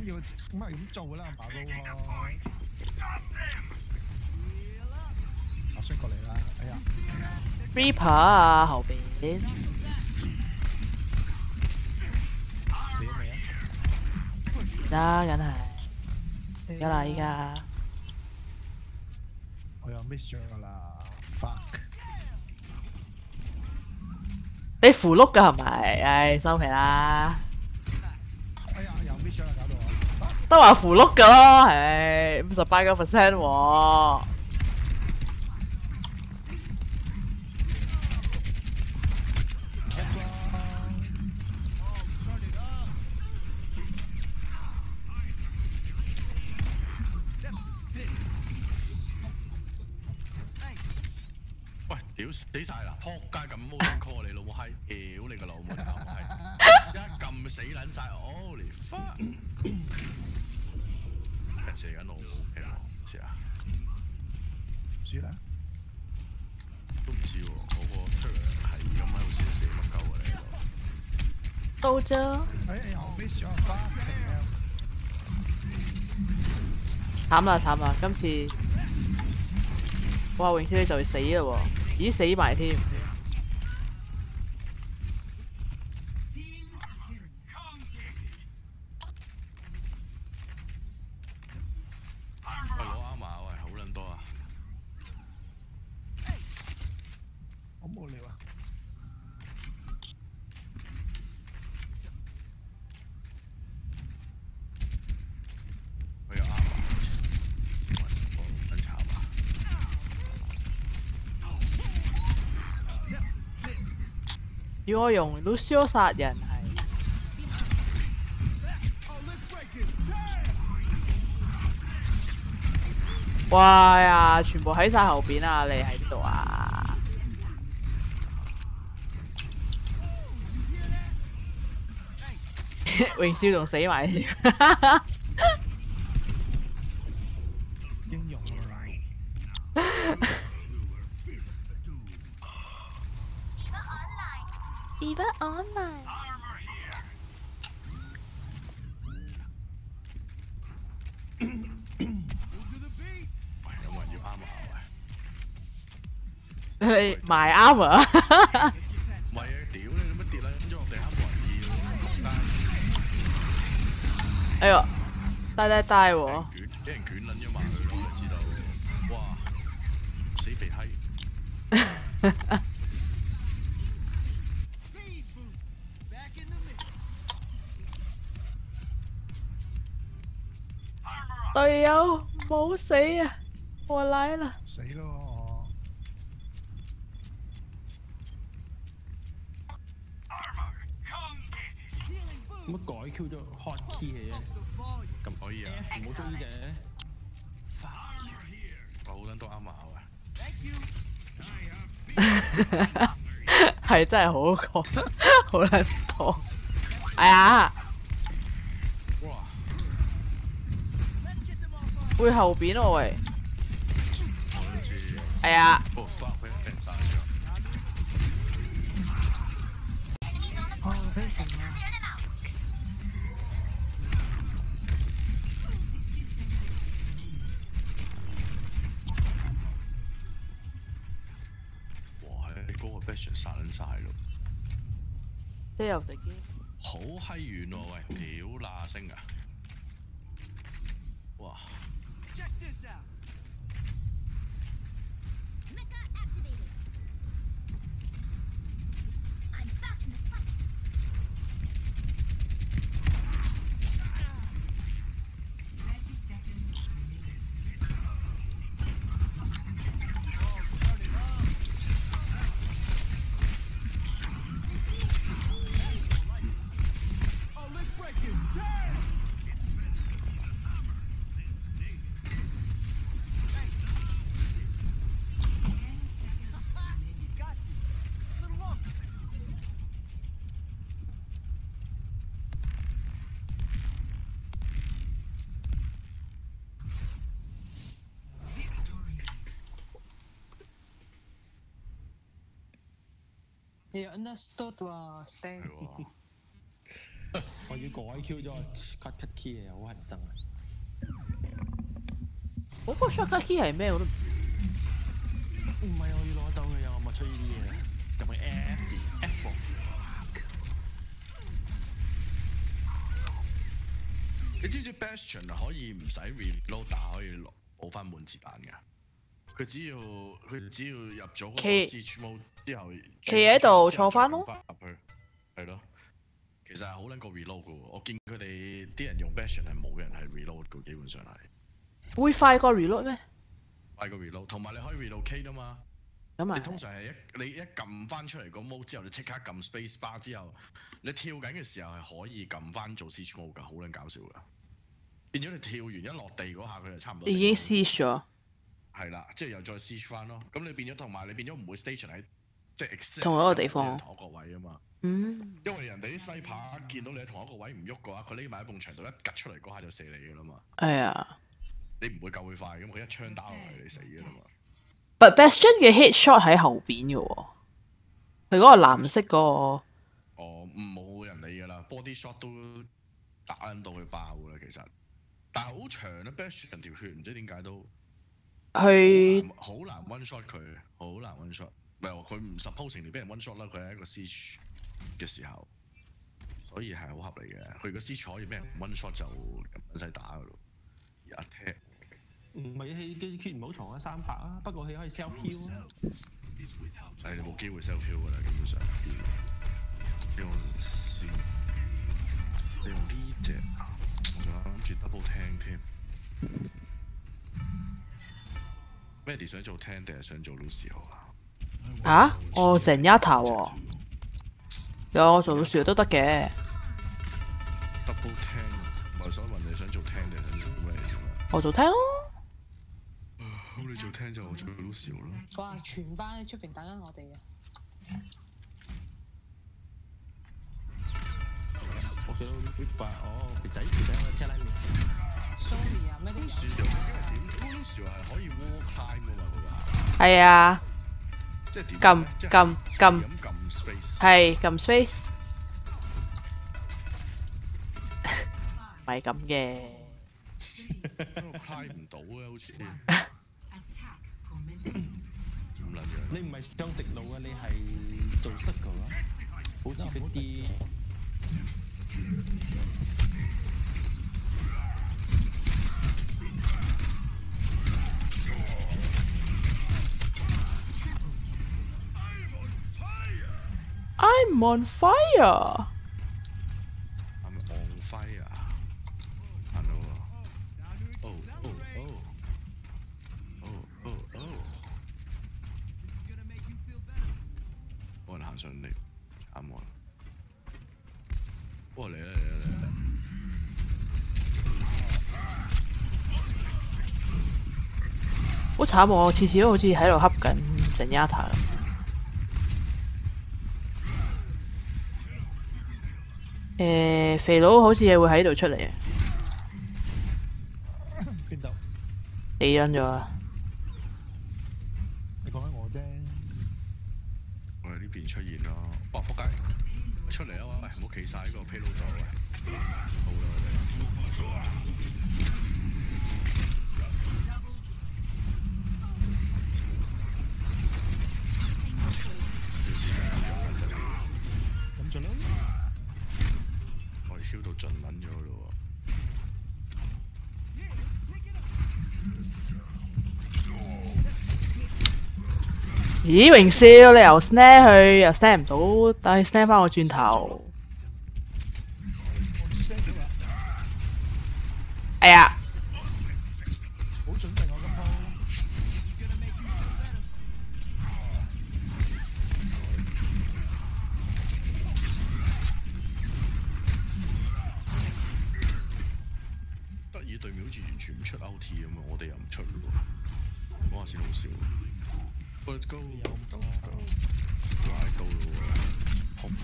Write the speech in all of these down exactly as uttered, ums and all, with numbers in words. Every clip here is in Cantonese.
要咁係咁做啦，把刀開。阿衰過嚟啦！哎呀 ，Reaper 啊後邊。 死咗未啊？ 啦，梗係。而家啦，依家。 我又 miss 咗㗎啦 ，fuck！ 你符碌㗎係咪？唉，收皮啦。 哎呀，又 miss 咗啦，搞到我。 都話符碌㗎咯，唉，五十八個 percent 喎。 喂，屌死晒啦！撲街咁 motion call 你老母閪，屌你個老母就係一撳死撚晒，Holy fuck！人射緊我 ，OK 喎，試下。 唔知咧， 都唔知喎，我個 turret 係咁喺度射射乜鳩啊你喺度。 到啫。 哎呀，又 miss 咗 fuck！ 慘啦慘啦，今次哇榮超你就會死啦喎，咦死埋添。 喂，攞啱嘛？喂，好撚多啊！ 好無聊啊！ 我有啱啊！我撚慘啊！ 要我用 Lucio 殺人係。哇呀！全部喺晒後邊啊！你喺邊度啊？榮少仲死埋添。 英勇啊 ！Eva online。 喂，有冇人要啱啊？ 你賣啱啊！ 唔係啊！屌你做乜跌撚咗落地下冇人要？ 哎呦，呆呆呆喎！ 捲俾人捲撚咗埋佢咯，你知道？哇！死肥閪！ 隊友冇死啊！我來了。 死咯！ 乜改 Q 咗 hot key 嘅啫？ 咁可以啊！ 唔好追呢隻。 我好撚多啱嘛喂！ 係真係好講，好撚多。哎呀！ 哇！ 會後邊喎喂。 我都知。 哎呀！ 哦 fuck！俾人掟曬咗。 哦，俾神啊！ 哇！喺嗰個 Bastion 殺撚晒咯。 即係由隻機。 好閪遠喎喂！屌嗱聲啊！哇！ 你 understood 喎 ，Stan。 我要改 Q 咗 cut cut key 啊，好乞人憎啊！ 嗰個 shortcut key 係咩我都唔知。 唔係我要攞走佢啊！我咪出呢啲嘢，入去 F 字 F 喎。 你知唔知 Bastion 可以唔使 reload 打可以補翻滿子彈㗎？佢只要佢只要入咗嗰個 siege mode 之後， 企喺度坐翻咯。 入去係咯，其實係好撚過 reload 㗎喎。我見佢哋啲人用 Bastion 係冇人係 reload 㗎，基本上係。 會快過 reload 咩？ 快過 reload，同埋你可以 relocate 啊嘛。 咁啊。 你通常係一你一撳翻出嚟個 mode 之後，你即刻撳 space bar 之後，你跳緊嘅時候係可以撳翻做 siege mode 㗎，好撚搞笑㗎。變咗你跳完一落地嗰下，佢就差唔多。 已經 siege 咗。 係啦，即係又再 siege 翻咯。咁你變咗同埋你變咗唔會 station 喺即係 exact 同一個地方。 同一個位啊嘛。 嗯。 因為人哋啲西扒見到你喺同一個位唔喐嘅話，佢匿埋喺埲牆度一趌出嚟嗰下就射你㗎啦嘛。 係啊。 你唔會夠佢快，咁佢一槍打落嚟你死㗎啦嘛。 But Bastion 嘅 headshot 喺後邊嘅喎，佢嗰個藍色嗰個。 哦，冇人理㗎啦 ，body shot 都打撚到佢爆㗎啦，其實。但係好長啊 ，Bastion 條血唔知點解都。 佢好難 one shot 佢，好難 one shot。唔係佢唔 supposing 嚟俾人 one shot 啦，佢係一個 siege 嘅時候，所以係好合理嘅。佢如果 siege 可以俾人 one shot 就唔使打㗎咯。一踢。 唔係氣機決唔好藏喺三百啊，不過佢可以 self heal 啊。 誒，你冇機會 self heal 㗎啦，基本上。用先，你用呢隻，我仲諗住 double 聽添。Mandy 想做聽定係想做 Lucio 啊？ 嚇！我成一頭喎，有我做 Lucio 都得嘅。 double 聽，唔係想問你想做聽定係想做咩啫嘛？ 我做聽咯。 咁你做聽就我做 Lucio 咯。 哇！全班喺出邊等緊我哋啊！ 我見到啲白哦，肥仔肥仔喺車拉面。 Sorry 啊，咩啲 Lucio 點 ？Lucio 係可以 wall climb 㗎嘛？佢話。 係啊。 即係點？ 撳撳撳。 咁撳 space。 係撳 space。唔係咁嘅。 我 climb 唔到嘅好似。咁撚樣。 你唔係上直路啊，你係做 circle 啊，好似嗰啲。 I'm on fire. I'm on fire. Hello. Oh oh oh. Oh oh oh. 冇人行上嚟，啱我啦。哇！嚟啦嚟啦嚟啦！ 好慘喎！我次次都好似喺度恰緊整 Yata 咁。誒，肥佬好似會喺度出嚟啊！ 邊度？ 死撚咗啊！ 你講緊我啫。 我喺呢邊出現咯。哇！仆街！出嚟啊！喂，唔好企晒喺個 payload 度喂。好啦，我哋。 咁做啦。 我哋燒到盡撚咗咯喎！ 咦，榮少，你又 snap 佢，又 snap 唔到，等佢 snap 翻我轉頭。哎呀！ 好準備我今鋪。 得意對面好似完全唔出 O T 咁啊，我哋又唔出喎。嗰下先好笑。Let's go！有咁多，拉到咯喎，紅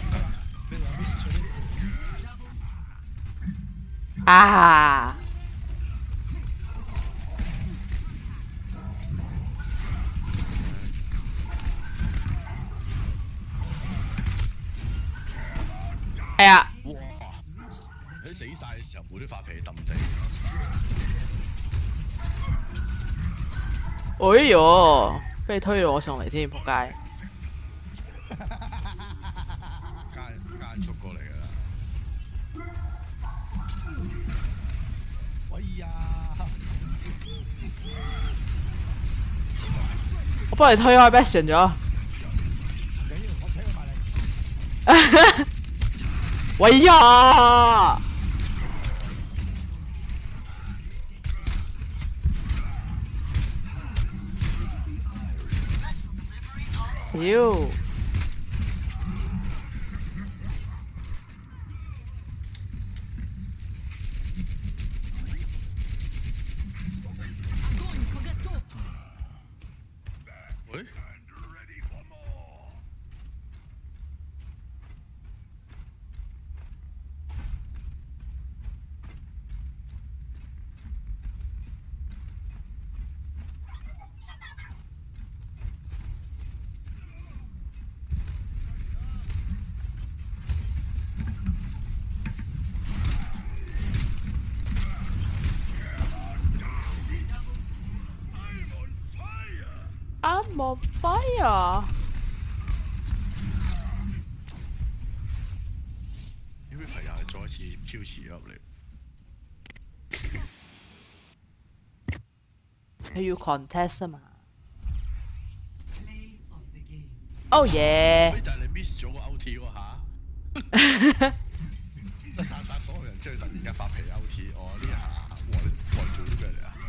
啊！哎呀！ 哇！ 時候冇啲發脾氣揼地。 哎呦，俾你推到我上嚟添，仆街！ 間間速過嚟㗎啦！ 喂呀！ 我幫你推開 Bastion 咗。 唔緊要，我請佢埋嚟。 喂呀！屌！ 喂？ I'm on fire！ 呢位朋友再一次飄馳入嚟。 佢要 contest 啊嘛。Oh yeah！ 所以就係你 miss 咗個 O T 嗰下，即係殺殺所有人之後，突然間發脾氣 O T， 我呢下哇你再做啲咩嚟啊？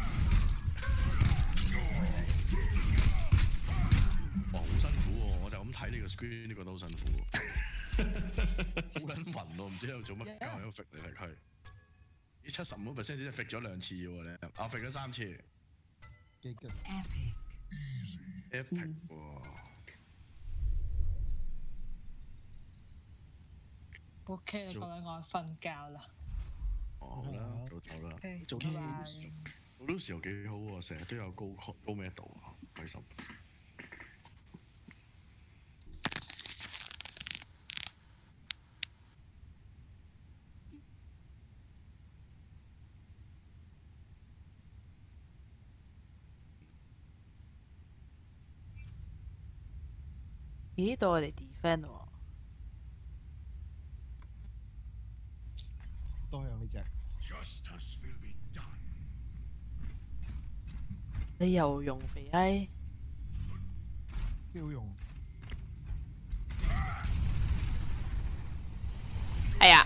哇好辛苦喎！我就咁睇呢個 screen， 呢個都好辛苦，好撚暈喎，唔知喺度做乜鳩，喺度揈嚟揈去。呢七十五 percent 只係揈咗兩次喎你，我揈咗三次。 幾勁 ！epic 喎。 O K 啦，各位我瞓覺啦。 哦好啦，早唞啦。 OK， 做拜拜。 做到時候幾好喎，成日都有高高咩度啊，開心。 咦，到我哋 defend 喎。 都係用呢隻。 你又用肥閪？ 幾好用。 哎呀！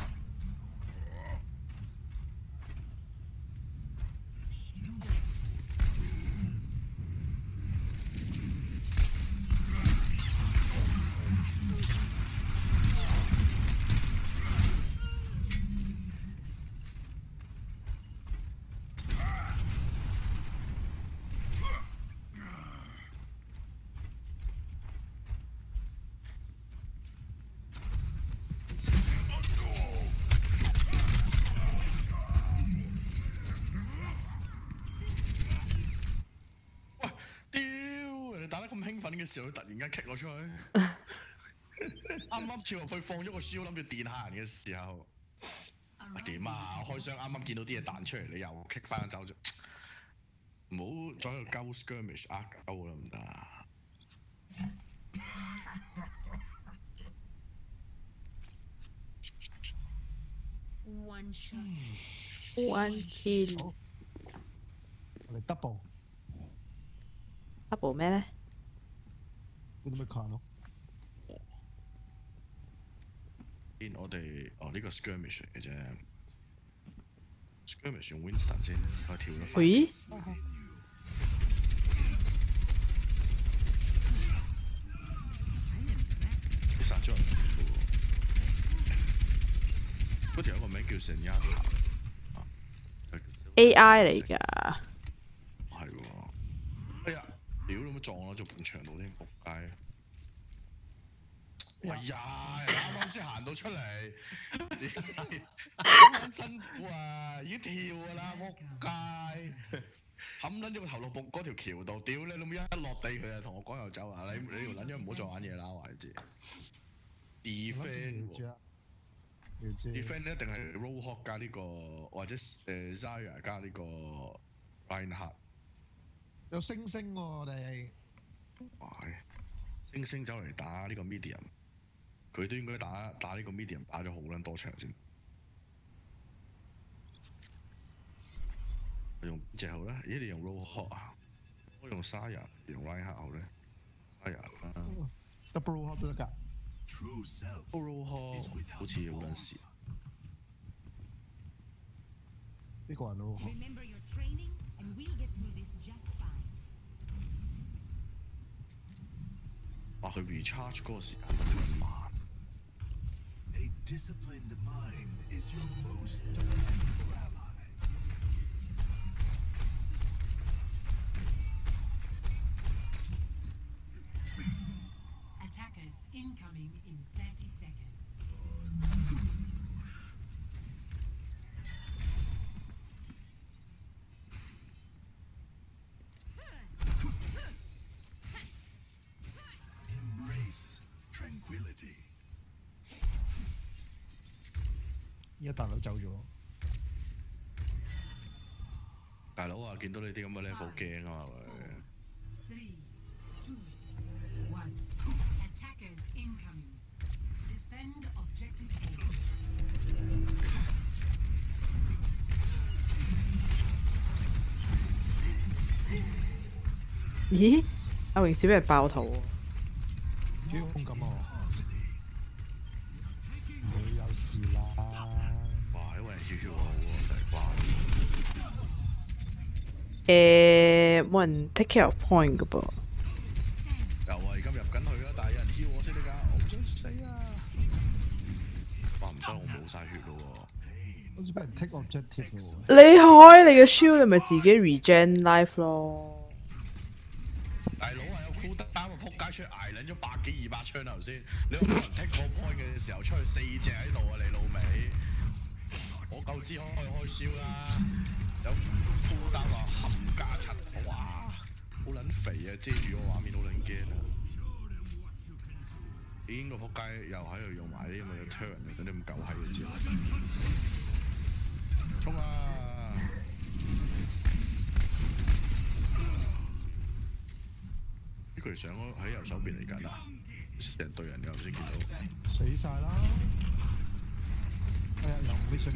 嘅時候，佢突然間 kick 我出去，啱啱跳入去放咗個 shield 諗住電下人嘅時候，啊點啊！我開箱啱啱見到啲嘢彈出嚟，你又 kick 翻走咗，唔好再喺度鳩 skirmish 呃鳩啦，唔得啊 ！One shot, one kill。 我哋 double double 咩咧？ 嗰啲咩 card 咯？ 見我哋哦呢個 skirmish 嚟嘅啫 ，skirmish 用 Winston 先，佢跳咗翻。 咦？ 佢殺咗人喎，嗰條有個名叫 Zenyatta， A I 嚟㗎。 係喎，哎呀，屌你冇撞我做埲牆度添，仆街！哎呀，啱啱先行到出嚟，好辛苦啊，已經跳㗎啦，仆街！冚撚咗個頭落埲嗰條橋度，屌你老母一落地佢就同我講又走啊！你你條撚樣唔好再玩嘢啦，話你知。defend 喎， 要知。 defend 一定係 Roadhog 加呢個，或者誒 Zarya 加呢個 Reinhardt。 有星星喎，我哋。 喂，星星走嚟打呢個 medium， 佢都應該打打呢個 medium 打咗好撚多場先。我用邊隻好咧？咦，你用 Roadhog 啊？我用 Zarya， 用 Reinhardt 好咧 ？Zarya 啦 ，double Roadhog 都得㗎。 Roadhog 好似好撚蝕。 呢個人 Roadhog。 哇！佢 recharge 嗰個時間咁慢。 A disciplined mind is your most dependable ally. Attackers incoming in thirty seconds. Embrace tranquility. 依家大佬走咗。 大佬啊，見到你啲咁嘅 level 驚啊嘛佢。 Three, two, one. Attackers incoming. Defend objective A. 咦？阿榮少俾人爆頭喎！ 主要風咁啊！佢有事啦！ 哇！因為人要要我喎，真係瓜。 誒，冇人 take care of point 嘅噃。 有啊，而家入緊去啦，但係有人 heal 我先得㗎，我唔想死啊！哇！唔得，我冇晒血咯喎。 好似俾人 take objective 喎。 你開你嘅 shield，你咪自己 regen life 咯。 大佬啊，有 cool 得單個撲街出捱撚咗百幾二百槍頭先，你有冇人 take 個 point 嘅時候出去四隻喺度啊？你老味，我夠知可以開燒啦！有 cool 單話冚家柒，哇，好撚肥啊！遮住個畫面好撚驚啊！咦？個撲街又喺度用埋啲咁嘅 turn 嚟，嗰啲咁狗閪嘅招，衝啊！佢上咗喺右手邊嚟緊啊！成隊人嘅頭先見到。 死晒啦！哎呀，又唔會上啲。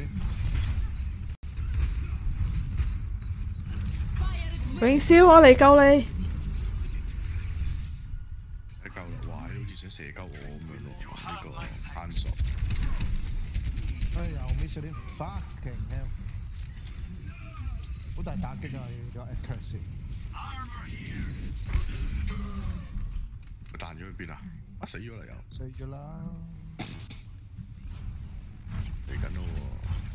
榮少，我嚟救你。 喺救啦！哇！好似想射鳩我咁樣咯，呢個攀索。 哎呀，又 miss 咗啲 fucking hell！好大打擊啊！有 accuracy。 佢彈咗去邊啊？啊死咗啦又！ 死咗啦！ 嚟緊咯喎！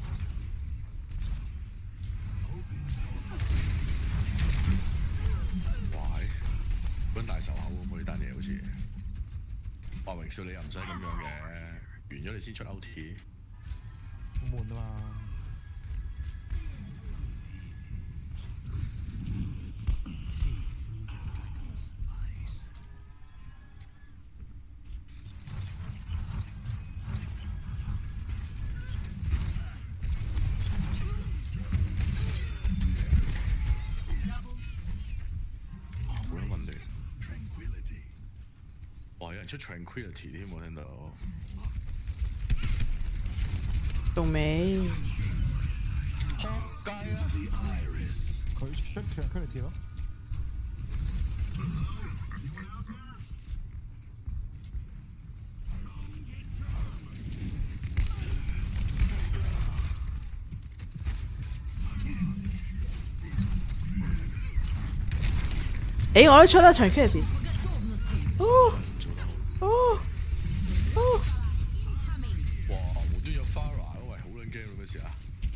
哇！揾大仇口喎，呢單嘢好似。話榮少你又唔使咁樣嘅，完咗你先出 O T。 好悶啊嘛！哇！有人出 tranquility 添，我聽到。 仲未。 撲街啊！ 佢出 tranquility 咯。 誒，我都出啦 tranquility。哦哦哦！ 哇！無端有 Farah 喂，好撚驚喎嗰時啊！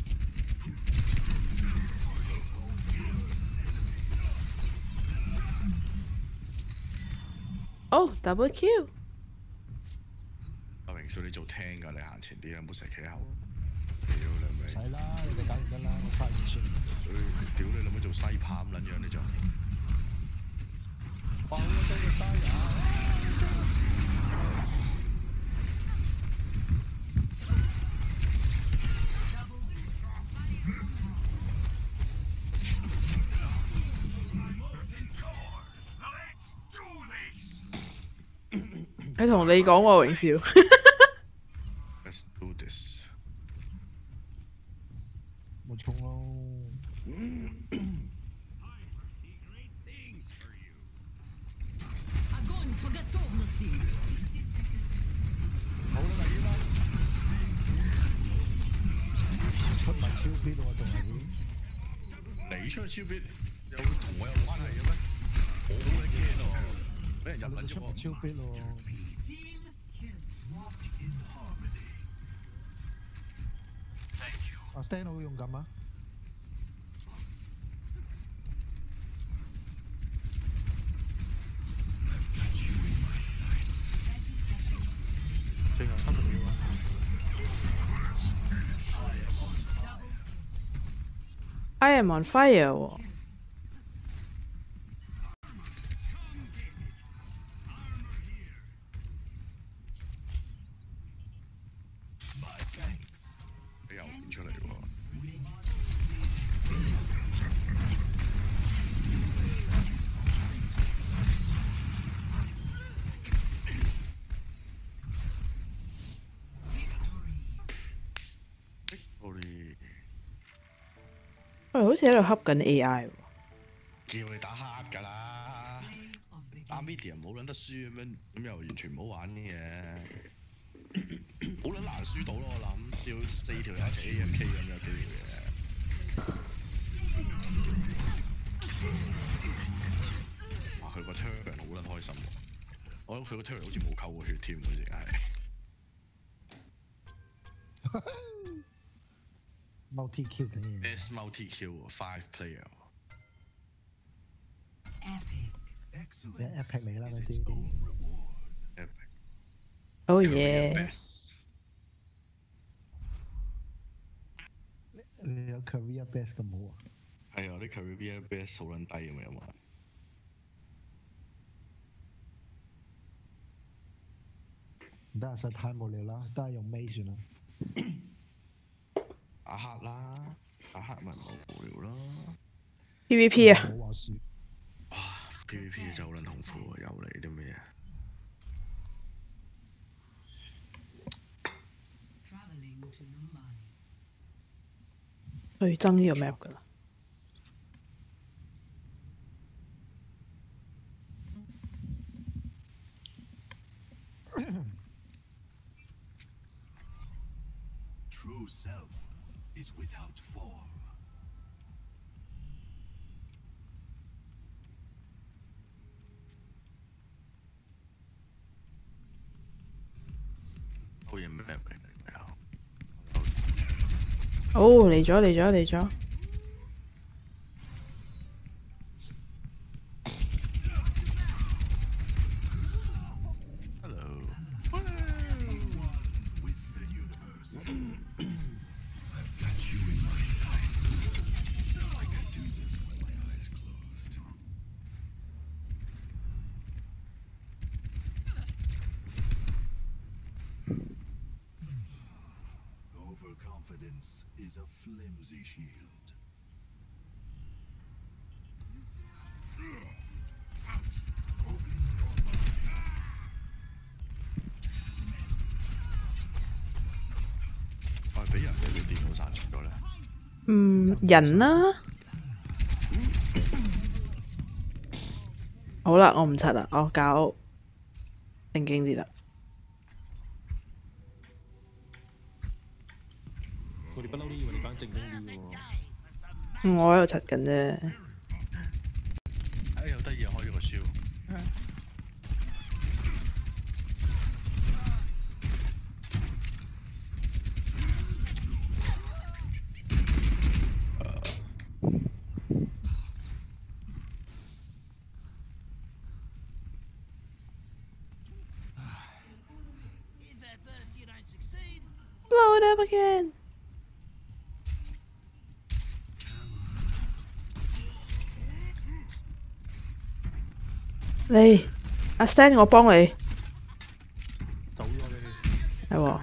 哦 double kill！ 阿榮少你做聽㗎，你行前啲啊，唔好成日企後。屌你咪！ 使啦，你哋搞掂得啦，我發現算。 佢屌你老母做西扒咁撚樣你仲？哇！好多嘅西啊！ 佢同你講喎，榮少。 Let's do this。 冇衝咯。好啦，咪依家出埋超必喎，仲係你出去超必有同我有關係嘅咩？我好鬼驚喎，俾人入撚咗我。 超必喎。 Team kill. Walk in harmony. 阿 Stan 好勇敢啊！ I've got you in my sights. 最後三十秒啊！ I am on fire 喎。 My thanks. 你又變出嚟喎。 我哋喂，好似喺度恰緊 A I 喎。 叫你打黑㗎啦， Play of the 打 game. media 唔好撚得輸咁樣，咁又完全唔好玩嘅，好撚難輸到咯。我諗要四條友一齊 A M K 咁有機會嘅。哇！佢個 turn 好撚開心喎，我覺得佢個 turn 好似冇扣過血添，好似係。 multi kill 緊嘢。 Best multi kill five player。 Epic. Excellence Yeah, epic嚟啦 is 嗰 its 啲。 own reward. Epic。 Oh Career yeah！ best。 你有 career best 咁好啊？ 係啊，啲 career best 好撚低咁樣嘛。 唔得啊，實在太無聊啦，都係用 May 算啦。 打黑啦，打黑咪唔好無聊咯。 PVP 啊！ 冇話輸。 哇 ！PVP 真係好撚痛苦啊，又嚟啲咩啊？ Traveling to Mumbai. 最憎呢個 map 㗎啦。 True self is without form. 好嘢咩嚟嚟啊！ 哦，嚟咗嚟咗嚟咗！ Hello。 With the universe. I've got you in my sights. I can do this with my eyes closed. Overconfidence is a flimsy shield. Ouch! Open your mind. 係俾人哋啲電腦殺咗咧。 嗯，人啦。好啦，我唔柒啦，我搞正經啲啦。 我哋不嬲都以為你講正經啲喎。 我喺度柒緊啫。 哎，好得意啊！開咗個 show。 Blow it up again！ 嚟，阿 Stan， 我幫你。 走咗你。 係喎。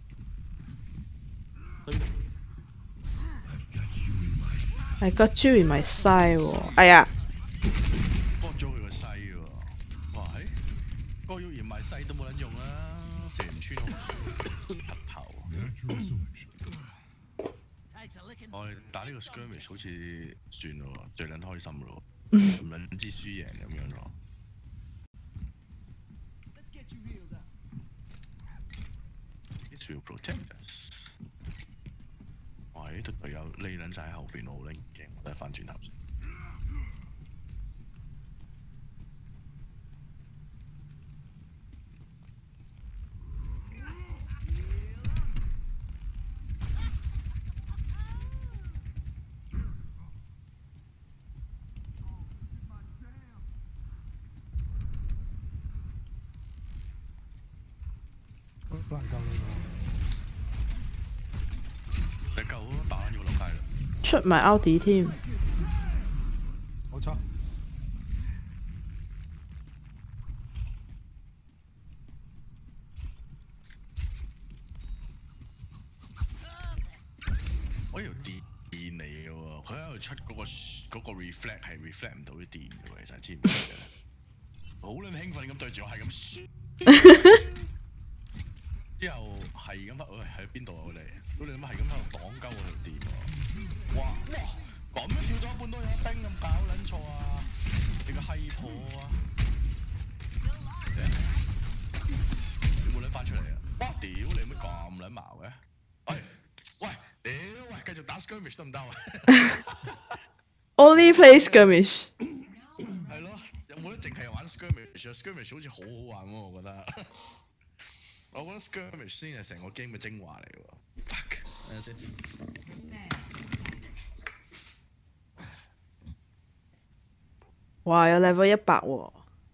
I got you in my side 喎。哎呀！ 割咗佢個西喎。哇！係個要嫌埋細都冇撚用啦，射唔穿我核頭。 Natural selection. 我哋打呢個 skirmish 好似算咯，最撚開心咯，唔撚知輸贏咁樣咯。This will protect us。喂，隊隊友匿撚晒喺後邊，我好撚驚，我都係翻轉頭先。 好難救你你救咯，打完要落街啦。 出埋奧迪添。 喎，冇錯。 我條電電嚟嘅喎，佢喺度出嗰、個嗰、個 reflect 係 reflect 唔到啲電嘅喎，其實知唔知嘅？好撚興奮咁對住我係咁。之後係咁乜？喂，喺邊度啊？我哋，屌你諗係咁喺度擋鳩我條電喎！哇哇，咁樣跳咗一半都有冰咁搞撚錯啊！你個閪婆啊！你冇撚翻出嚟啊！哇！屌你乜咁撚矛嘅？喂喂，屌喂，繼續打 skirmish 得唔得啊 Only play skirmish。 係咯，有冇得淨係玩 skirmish？skirmish 好似好好玩喎，我覺得。我覺得 skirmish 先係成個 game 嘅精華嚟喎。Fuck， 等陣先。 哇！有 level 一百喎。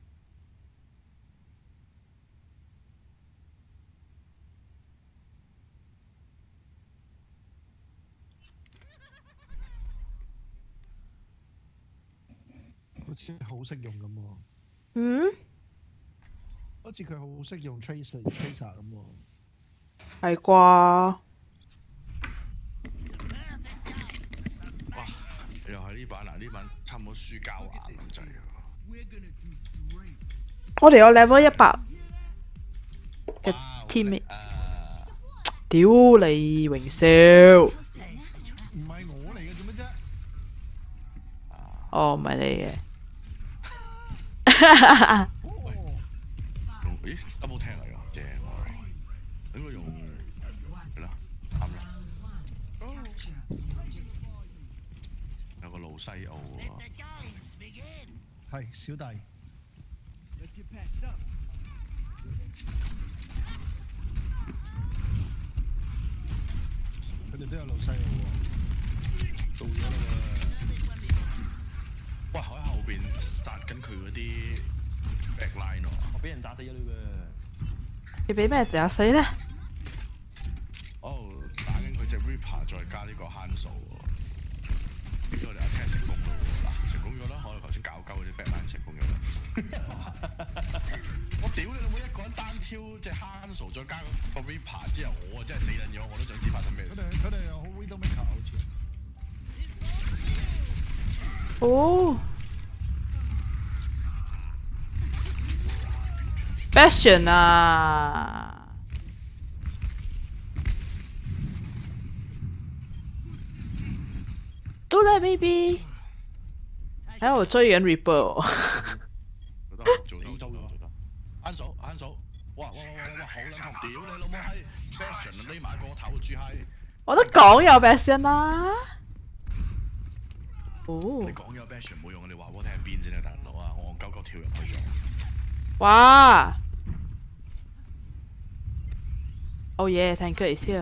好似好識用咁喎。 嗯？ 好似佢好識用 tracer tracer 咁喎。 係啩？ 哇！又係呢版啊！呢版差唔多輸膠眼咁滯啊！ 我哋有 level 一百嘅 teammate。屌你榮少！ 唔係我嚟嘅做乜啫？ 哦，唔係你嘅。 咦 ，double 聽嚟㗎，正喎！應該用係啦，啱啦。有個路西奧喎。 係小弟。佢哋都有路西奧喎。 到咗啦喎！喂，喺後邊殺緊佢嗰啲 backline 喎。 我俾人打死咗你喎！ 你俾咩打死咧？ 哦，打緊佢隻 Reaper 再加呢個慳數喎。呢個我哋 attack 成功咯喎！嗱，成功咗啦！我哋頭先搞鳩嗰啲 backline 成功咗啦。我屌你老母！一個人單挑隻慳數，再加個 Reaper 之後，我啊真係死撚咗！我都想知發生咩事。 佢哋佢哋好 Widowmaker 好似。 哦。Bastion 啊！都咧 baby 喺度追緊 Reaper 喎。 做得做得做得做得，啱數啱數，哇哇哇哇哇好撚痛！屌你老母閪 ，Bastion 匿埋個頭豬閪！ 我都講有 Bastion 啦。哦。 你講有 Bastion 冇用，你話我聽邊先啊，大佬啊！我戇鳩鳩跳入去咗。 哇！ Oh yeah, thank you, here。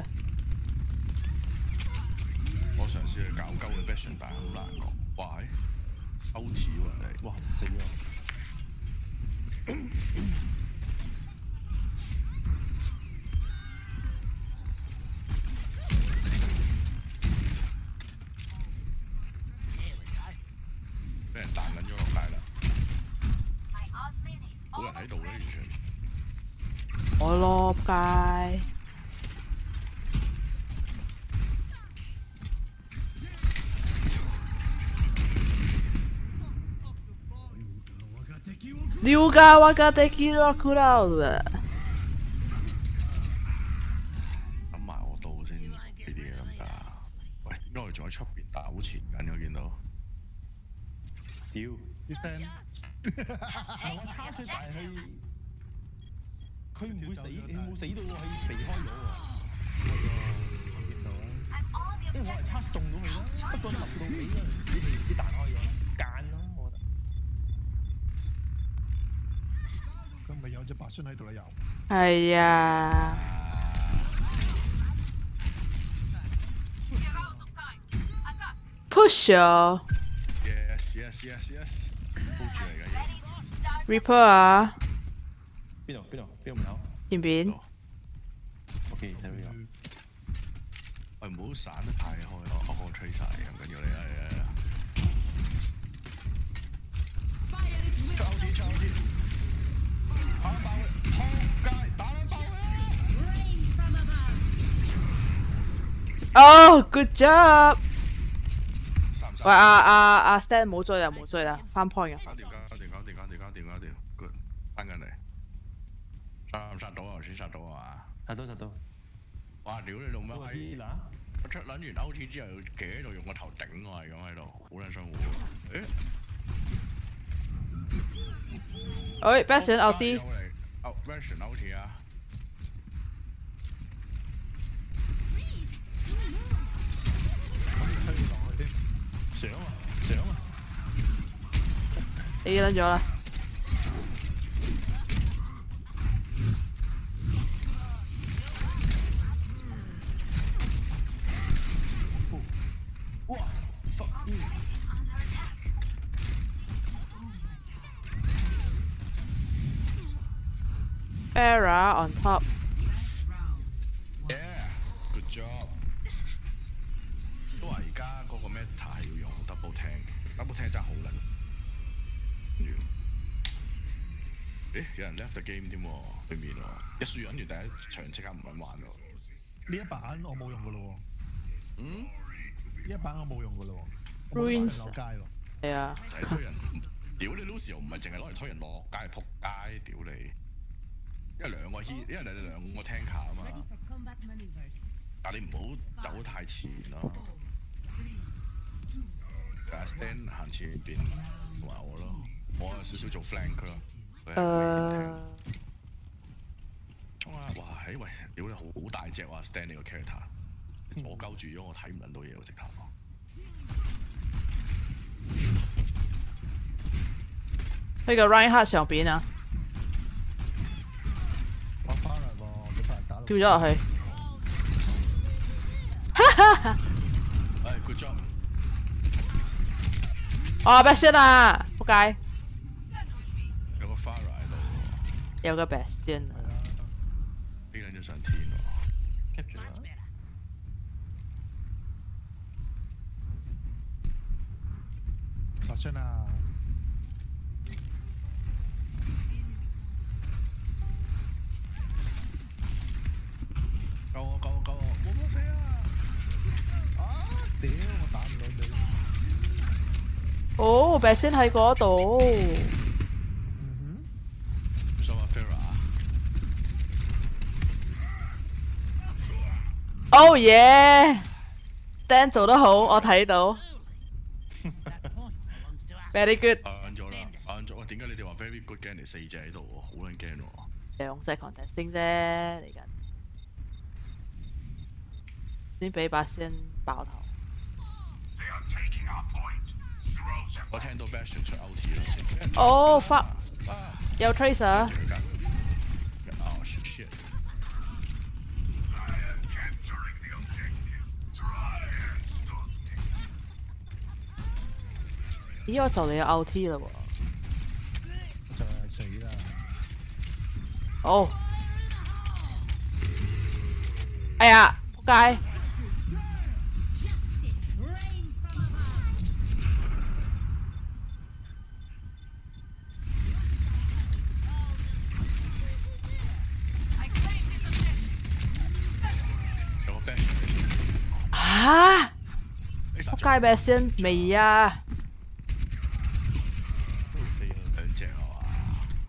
我嘗試去搞鳩你 Bastion， 但係好難講。哇！歐似喎你，哇唔正喎。俾人彈緊咗落街啦！冇人喺度咧，完全。 我咯，仆街！ 龍河ができるクラウド。 諗埋我刀先，呢啲嘢得唔得啊？喂，點解佢仲喺出邊糾纏緊？我見到。 屌， 啲聲我叉出，但係佢佢唔會死，你冇死到喎，佢避開咗喎。 我見到啊， 因為我係叉中咗佢啦，不過臨到尾嗰陣時，佢唔知彈開咗，間咯，我覺得。 佢咪有隻白孫喺度啦又。 係啊。push 啊 Yes yes yes yes， hold 住嚟㗎要。 ！Reaper 啊， 邊度邊度邊度門口前邊。 ？OK，睇到有。 喂，唔好散得太開咯，我我吹晒咁緊要你係啊！出口子出口子，打撚爆佢，撲街打撚爆佢！ Oh good job！ 三三。 喂阿阿阿 Stan 冇追啦冇追啦，翻 point 嘅。 搞掂搞掂搞掂搞掂搞掂搞掂 ，good， 翻緊嚟。殺唔殺到啊？先殺到啊嘛？ 殺到殺到。 哇！屌你老母閪！ Healer 我出撚完 O T 之後，企喺度用個頭頂我係咁喺度，好撚辛苦。誒？ 喂 ，Bastion out D。 哦 ，Bastion O T 啊！ 推落去添。 上啊上啊！ 你撚咗啦。 哇 ！fuck you！ Era on top。 Yeah，good job。都話而家嗰個 meta 係要用 double tank，double tank 真係好撚。誒，有人 left the game 添喎，對面喎，一輸緊完第一場即刻唔撚玩喎。 呢一版我冇用噶咯喎。 嗯？ 呢一版我冇用噶咯喎。 Ruins 落街咯。 係啊。 就係推人，屌你 Lucio 唔係淨係攞嚟推人落街撲街，屌你！因為兩個 heat，因為你哋兩個 tanker 啊嘛。但你唔好走得太前咯。阿 Stan 行前邊同埋我咯，我有少少做 flank 咯。 誒。 衝啊！哇！喺喂，屌你好好大隻喎 Stan 呢個 character， 我鳩住咗我睇唔撚到嘢喎直頭。 佢個 Reinhardt 上邊啊， 我翻嚟喎，俾翻人打到。 跳咗落去。 誒 good job！ 哦 Bastion 啊，仆街。 有個 Pharah 喺度喎， 有個 Bastion 啊。 飛緊咗上天喎。 keep 住啦。 白孫啊！ 救我救我救我！冇冇死啊！ 啊！屌，我打唔到你。 哦 Bastion 喺嗰度。 嗯收阿 Pharah。 Oh yeah！ Dan 做得好，我睇到。Very good。 硬咗啦，硬咗啊！點解你哋話 very good 驚嚟四隻喺度喎？好撚驚喎！ 兩隻 contesting 啫，嚟緊。先俾把聲爆頭。 我聽到 Bastion 出 O T 啦先。 哦 fuck！有 Tracer。 哦 shit！ 咦，我就嚟有 O T 啦喎。 就係死啦。 哦。哎呀，仆街！ 有個 Bastion。 啊！仆街 Bastion 未啊？ 兩隻啊嘛。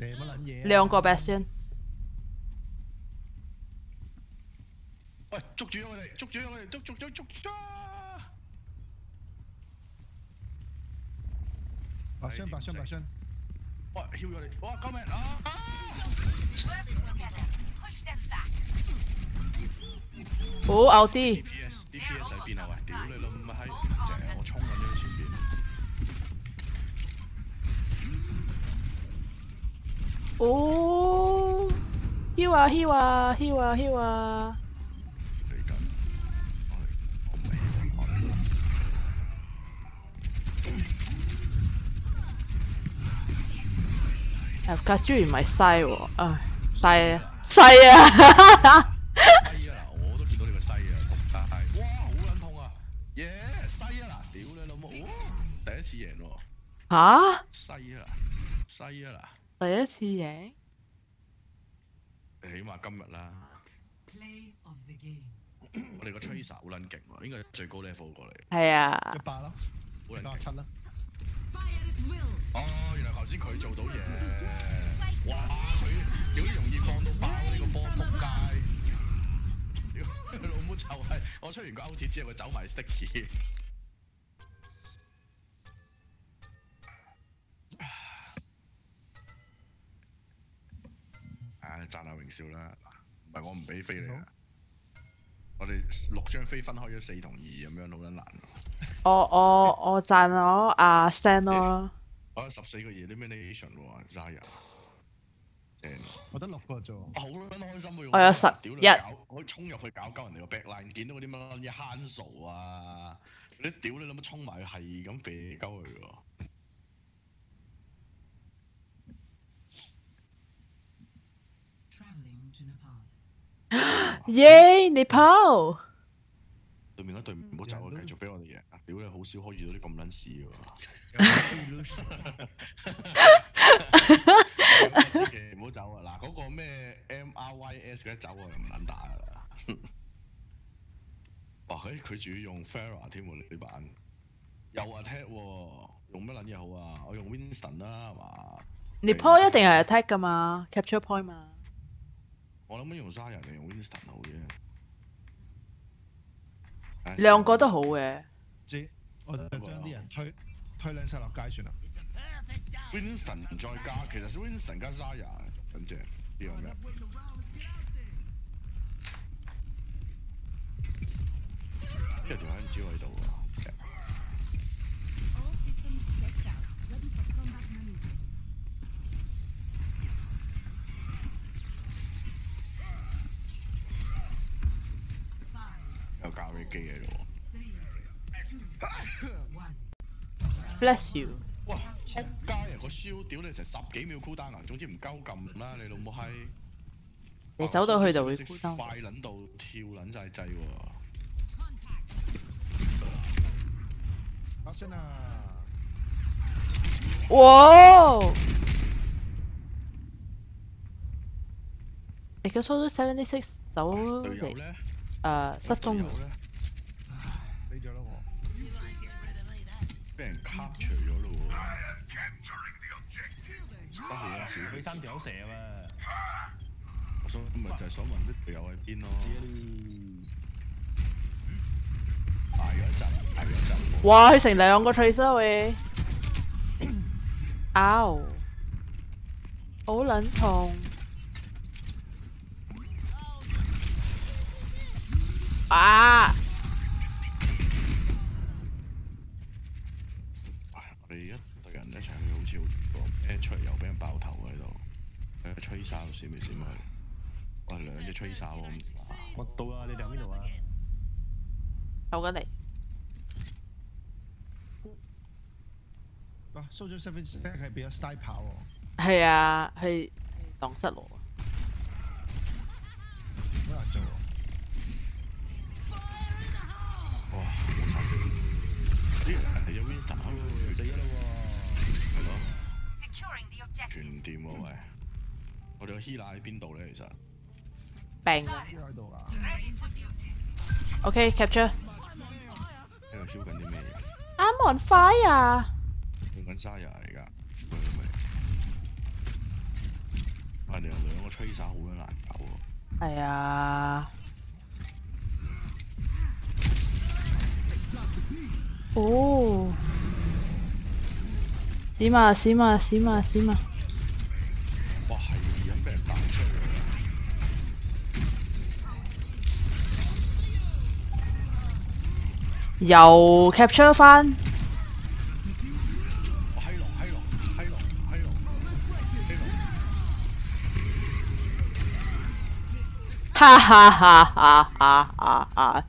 射乜撚嘢啊？ 兩個 Bastion。 喂，捉住咗佢哋，捉住咗佢哋，捉捉捉捉捉！ 白箱白箱白箱， 哇，翹咗你！哇，救命啊！ 好 out D 啲。 P S D P S 喺邊啊？喂，屌你老母閪！就係我衝緊咗前邊。 哦，heal 啊 heal 啊 heal 啊 heal 啊！ 嚟緊，我我唔係我唔係。 入格居然唔係西喎，唉，西啊西啊！ 西啊！我都見到你個西啊，仆街！哇，好撚痛啊！耶，西啊嗱，屌你老母！第一次贏喎！ 吓？ 西啊！西啊第一次贏？ 嗱，起碼今日啦。 Play of the game. 我哋個 Tracer 好撚勁喎，應該係最高 level 過嚟。 係啊一。百啦， 好撚勁八七啦。 Fire at will. 哦，原來頭先佢做到嘢。哇！佢屌容易放到爆呢個波撲街。屌佢老母就係我出完個 out 之後，佢走埋 sticky。唉，賺下榮少啦，唔係我唔俾飛你啊！我哋六張飛分開咗四同二咁樣，好撚難。 我我我讚我阿 Stan 咯。 我有十四個 elimination 喎 ，Zaya， 正。 我得六個啫喎。 我好撚開心喎！ 我有十屌你一搞，我衝入去搞鳩人哋個 backline，見到嗰啲乜撚嘢 Hanzo 啊，嗰啲屌你諗乜衝埋去係咁肥鳩佢喎。 Traveling to Nepal. 耶！Nepal。 對面嗰隊唔好走啊，繼續俾我哋贏。屌你好少可以遇到啲咁撚屎嘅喎。千祈唔好走啊！嗱，嗰個咩 M R Y S 嗰啲走啊，唔撚打噶啦。哇！佢佢仲要用 Pharah 添喎，呢版又 attack 喎，用乜撚嘢好啊？我用 Winston 啦，係嘛 Nepal 一定係 attack 噶嘛 ，capture point 嘛。 我諗緊用 Zaya 定用 Winston 好啫。 兩個都好嘅。 知，我就將啲人推推兩晒落街算啦。 Winston 再加，其實 Winston 加 Zaya 咁正呢樣嘢。呢個條喺招喺度啊！有教你機喺度喎。 Bless you。 哇！撲街啊！個燒屌你成十幾秒 cooldown 啊！總之唔鳩撳啦，你老母閪！ 你走到去就會 cooldown。 快撚到跳撚晒掣喎！ 阿孫啊！ 哇！你個 total seventy six 走嚟， 隊友咧， 誒失蹤隊友咧， 俾咗啦我。 俾人 capture 咗咯喎！不過有時佢三條友射啊嘛。 我想咪就係想問啲隊友喺邊咯。大咗一陣，大咗一陣。 哇！佢成兩個 tracer 喂，ow！好撚痛。啊！ 我哋一隊人一齊去，好似好咩出嚟又俾人爆頭喺度，誒吹哨閃嚟閃去，哇兩隻吹哨喎！ 我到啦，你哋喺邊度啊？ 走緊嚟。 哇，Soldier Seven Stack 係變咗 style 跑喎， 係啊，係蕩失路啊！ 好難做喎。 哇，好慘！咦，人哋有 Winston 喎，第一啦喎，係咯，全掂喎喂！我哋個 Healer 喺邊度咧？其實病。 邊喺度啊？ OK，capture。 喺度 heal 緊啲咩嘢？ I'm on fire。 用緊 Zaya 嚟㗎， 哋有兩個 tracer 好撚難搞喎。 係啊。哦。閃啊閃啊閃啊閃啊！ 哇，係咁俾人打出去。 又 capture 翻。 閪龍閪龍閪龍閪龍閪龍。 哈哈哈哈哈哈哈！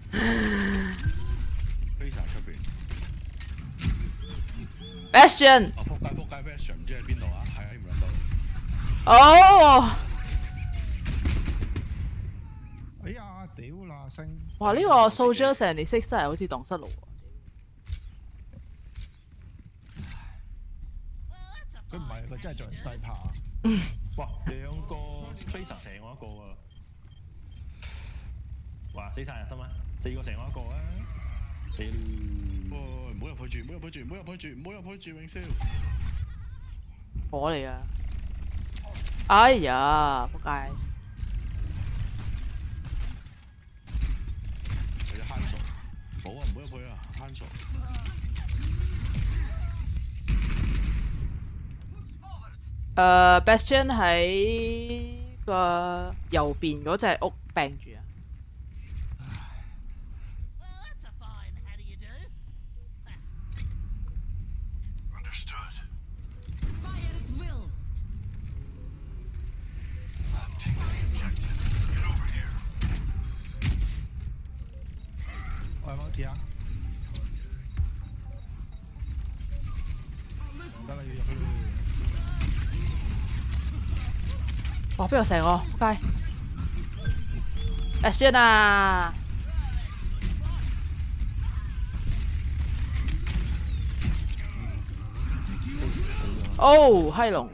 tracer 出邊。 Bastion。 啊！仆街仆街 Bastion 唔知喺邊度啊？係唔撚到。 哦。 哎呀，屌啦星！ 哇！呢個 Soldier 成年 six 真係好似蕩失路喎。 佢唔係，佢真係做人 sniper。哇！兩個 tracer 射我一個啊！哇！死晒人心啊！四個射我一個啊！死啦！ 唔好入去住，唔好入去住，唔好入去住，唔好入去住，永燒。 火嚟啊！哎呀，仆街！ 你慳熟，冇啊，唔好入去啊，慳熟。 誒 Bastion 喺個右邊嗰隻屋病住啊！ 我係 Monty 啊！得啦，要入去。 哇！邊度射我？仆街 ！Bastion 啊！哦，閪龍！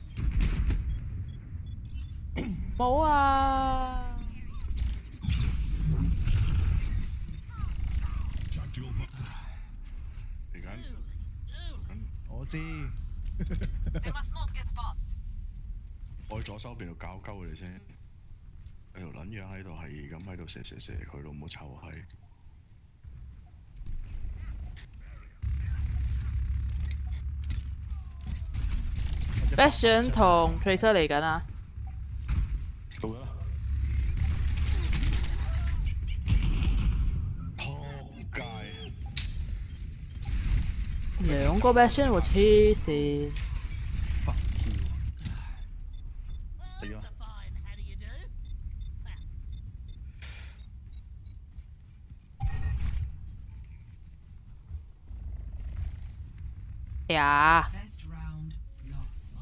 冇啊！ 我知。 我喺左手邊度教鳩佢哋先，有條撚樣喺度係咁喺度射射射佢老母臭閪。 Bastion 同 Tracer 嚟緊啊！ 到咗啦。 撲街！ 兩個 Bastion 喎，黐線！ 死咗。 呀！ First round lost.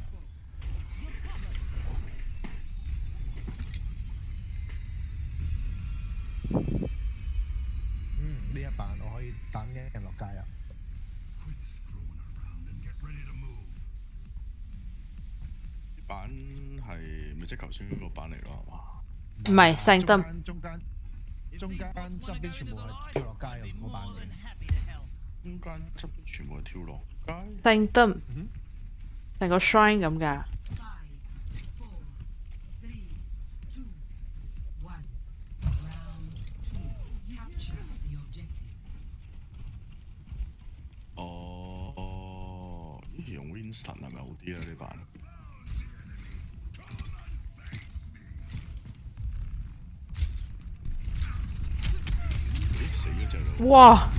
嗯，呢一版我可以等一人落街啊！ Quit screwing around and get ready to move. 版係咪即係頭先嗰個版嚟咯？係嘛？ 唔係聖燈。 中間中間側邊全部係跳落街嘅嗰版嘅。 中間側邊全部係跳落街。 聖燈， 嗯， 成個 shrine 咁㗎。 Five, four, three, two, one. Round two. Capture the objective. 哦哦，咦用 Winston 係咪好啲啊？呢版？咦死咗隻咯！ 哇！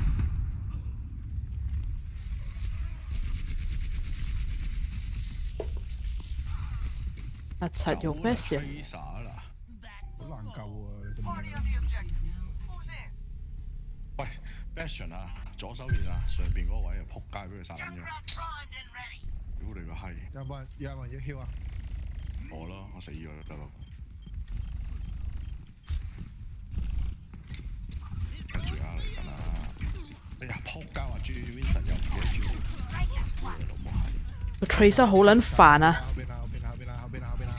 阿柒用咩事？ Tracer 啦！ 好難救啊！咁樣。 喂 ，Bastion 啊，左手邊啊，上邊嗰個位啊，撲街俾佢殺撚咗！屌你個閪！ 有冇人有冇人要 heal 啊？ 我咯，我死咗啦，得咯。跟住啊嚟緊啦！哎呀，撲街話豬 Vincent 又唔記得豬，老母閪！ 個 Tracer 好撚煩啊！ 後邊啊，後邊啊，後邊啊，後邊啊，後邊啊！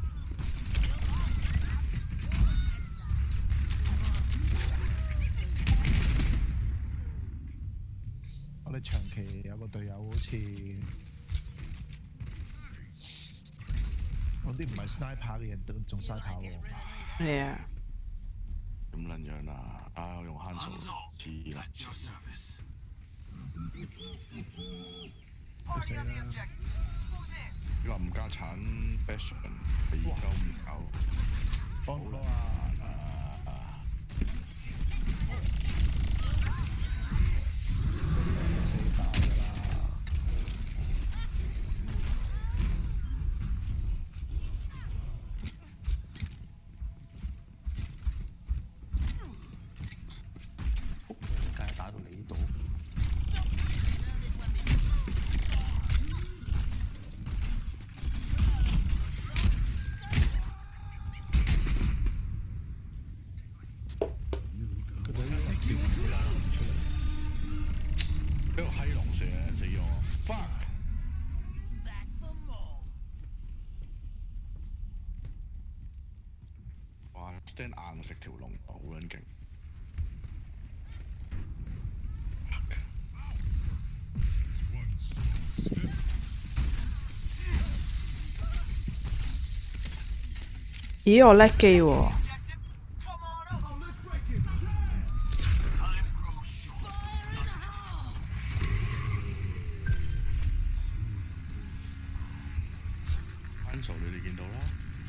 我哋長期有個隊友好似，我同啲唔係 sniper 嘅人都仲 sniper 喎。 係啊， 咁撚樣啊！啊，我用慳數黐啦。 死啦！ 呢個冚家產 Bastion 被鳩唔搞， 幫唔幫啊？ 啊！ 死爆㗎啦！點解打到你呢度？ 俾個閪龍射死咗我 ，fuck！哇 ，stand 硬食條龍，好撚勁。 咦，我叻機喎！ 慳數你哋見到啦。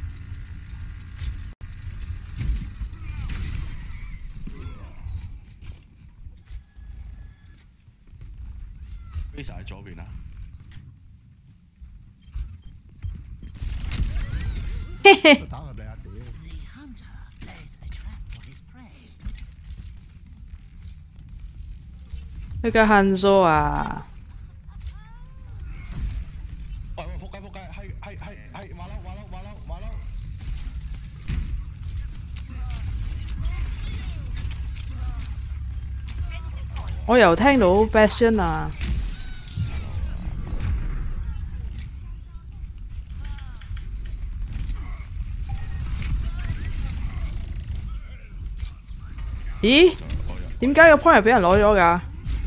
飛晒喺左邊啊！ 打入嚟啊！屌！ The hunter lays a trap for his prey. 佢嘅漢蘇啊！ 喂喂，仆街仆街，係係係係馬騮馬騮馬騮馬騮！ 我又聽到 Bastion 啊！咦？點解個 point 係俾人攞咗㗎？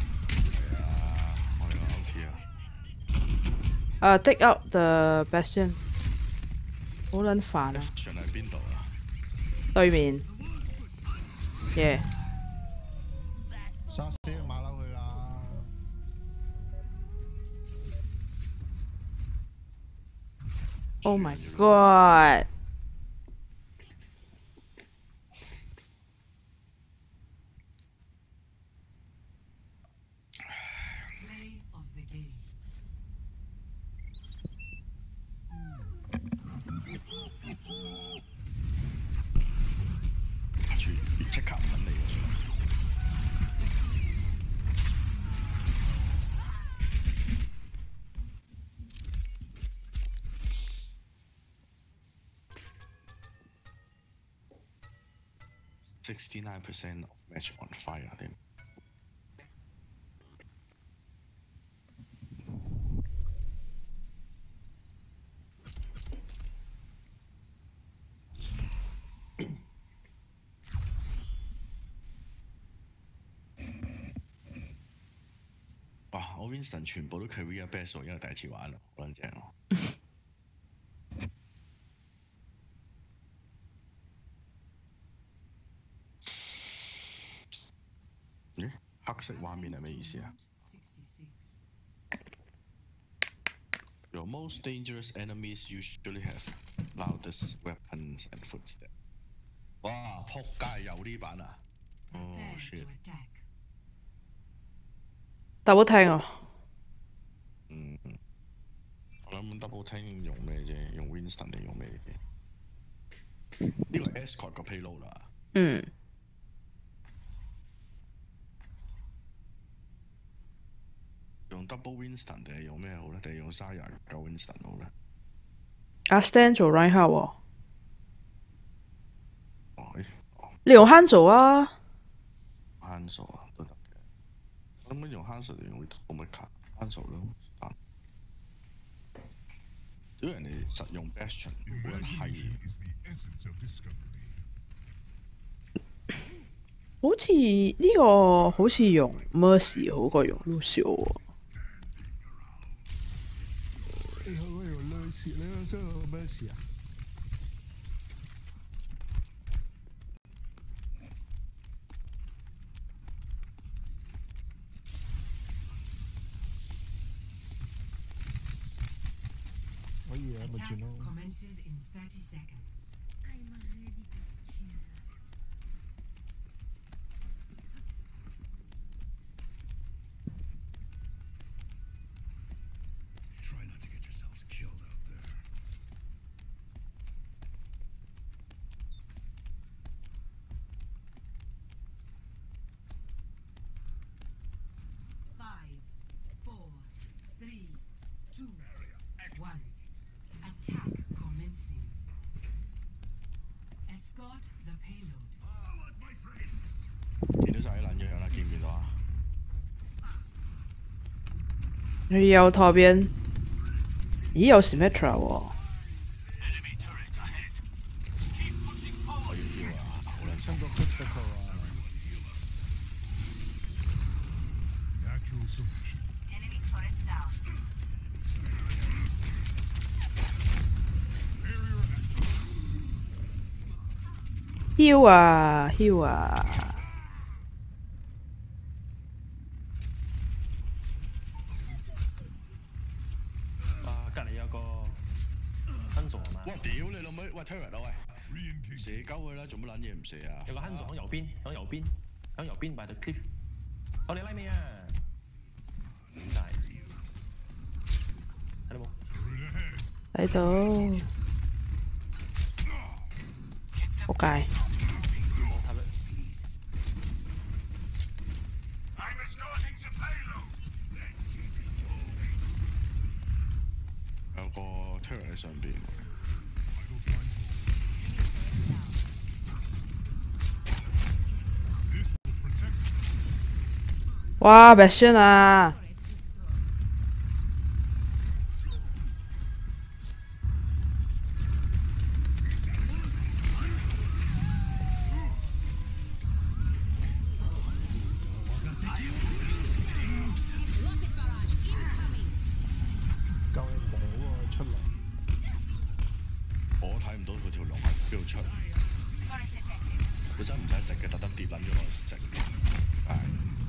我哋個 O T 啊！ 誒、uh,，take out the Bastion， 好撚煩啊！ 上喺邊度啊？ 對面，耶、 殺死個馬騮佢啦！ ！Oh my god！ Play of the game. 住即刻唔揾你喎！ sixty-nine percent of match on fire 添。哇！我 Winston 全部都 career best 喎，因為第一次玩啊，好撚正喎。咦？黑色畫面係咩意思啊 sixty-six. ？Your most dangerous enemies usually have loudest weapons and footsteps。哇！撲街有呢版啊！哦 Prepare to shit！ attack. double 聽啊！ 嗯，我諗 double 聽用咩啫？用 Winston 定用咩嘅？呢個係 Escort 個 payload 啦。 嗯， 用 double Winston 定係用咩好咧？定係用卅廿九 Winston 好咧？ 阿 Stan 做 Reinhardt 喎， 哦，誒，哦， 你用 Han 做啊？ 慳數啊，都得嘅。我諗緊用慳數定用 Omega 慳數咯，但如果人哋實用 Bastion 好撚閪嘅。 is the essence of discovery. 好似呢、個好似用 Mercy 好過用 Lucio 喎。 你好，我用 Lucio，你想用咩事啊？ 咪轉 Attack 咯。 commences in thirty seconds. I'm ready to kill. Try not to get yourselves killed out there. Five, four, three, two, one. Attack commencing. Escort the payload. Forward, my friends! 見到晒啲撚樣啦，見唔見到啊？ 右台邊，咦有 Symmetra 喎？ 我要要啊，好撚香港 critical 啊！ Natural solution. Enemy turret down. heal 啊 heal 啊！ 啊，隔離有個亨傻係嘛？ 哇！屌你老妹！喂 turret 啊喂， Re-engage. 射鳩佢啦，做乜撚嘢唔射啊？ 有個亨傻喺右邊，喺右邊，喺右邊 by the cliff。我哋拉尾啊！點解？睇到冇？ 睇到，仆街！ 我睇佢。 I'm escorting the payload. 有個 turret 喺上邊。 Vital signs. This will protect us. 哇 Bastion 啊！ 救你唔到喎，出嚟。 我睇唔到佢條龍喺邊度出。佢真唔使食嘅，特登跌撚咗我食。係。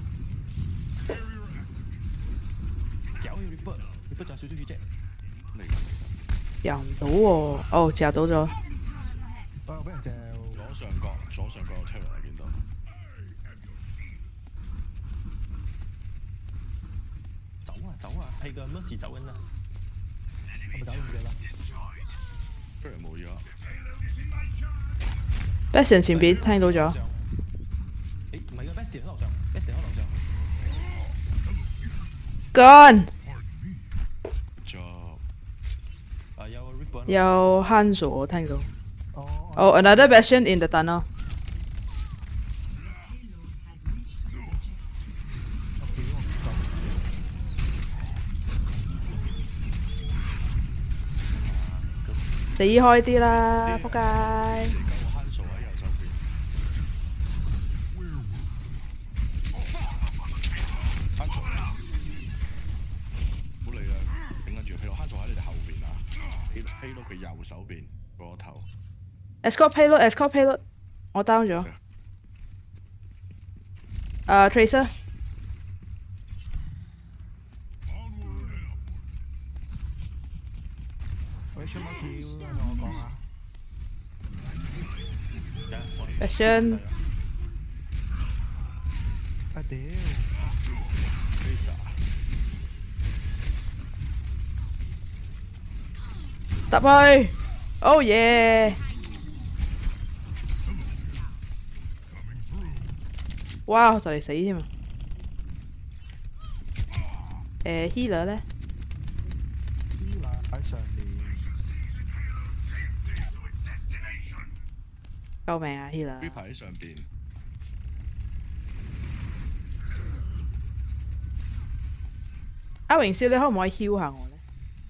嚼要 report，report 就少少血啫。 嚟緊嚟入唔到喎，哦，夾到咗。 啊！俾人嚼。 緊。左上角，左上角有 turret 啊，見到。 走啊走啊，係個 Mercy 走緊啦。 係咪搞掂佢啦？ turret 冇咗。 Bastion 前邊聽到咗。 誒唔係個 Bastion 喺樓上 ，Bastion 喺樓上。 Gone。 job。 啊有 report。 有 Hanzo 我聽到。 哦。 哦 ，another Bastion in the tunnel。 Payload has reached the objective. 我屌我唔夠。 死開啲啦，仆街！ 有個慳數喺右手邊。慳數。唔好理啦，頂緊住佢。慳數喺你哋後邊啊，飛飛到佢右手邊嗰個頭。 Escort payload，escort payload，我 down 咗。誒 Tracer。 喂，出乜事？同我講下。 Bastion。 啊屌！ Tracer。 揼去！Oh yeah！ 哇！就嚟死添啊！誒 healer 咧？ healer 喺上面。 救命啊 healer！ 呢排喺上邊。 阿榮少，你可唔可以 heal 下我咧？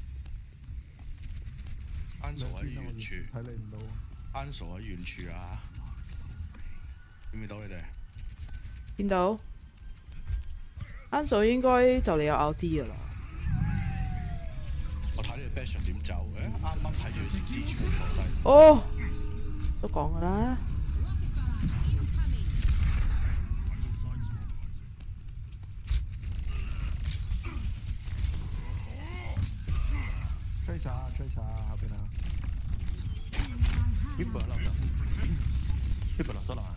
慳數喺遠處。 睇你唔到。 慳數喺遠處啊！見唔見到你哋？ 見到。Hanzo 應該就嚟有 R D 噶啦。 我睇你哋 Bastion 點走嘅，啱啱睇住佢支柱坐低。 哦，都講噶啦。 Vital signs mobilizing. 吹 Tracer 啊 Tracer 啊後邊啊 Reaper 樓上 Reaper 落咗樓下。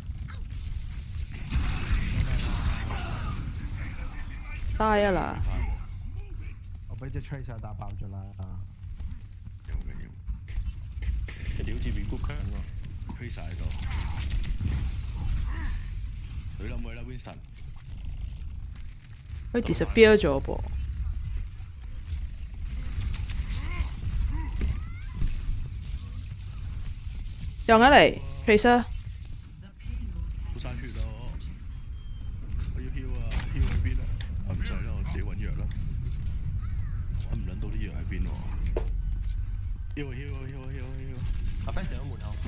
die 啊啦！ 我俾隻 Tracer 打爆咗啦。 有嘅要。 人哋好似 regroup 緊喎。 推晒喺度。佢冧佢啦 ，Winston。 佢 disappear 咗噃。讓緊嚟 ，Tracer。 好嘥血咯！我要 heal 啊 ，heal 喺邊啊？啊唔使啦，我自己揾藥啦。揾唔撚到啲藥喺邊喎 ？heal 啊 heal 啊 heal 啊 heal 啊 heal 啊！ 阿 Best 喺門口。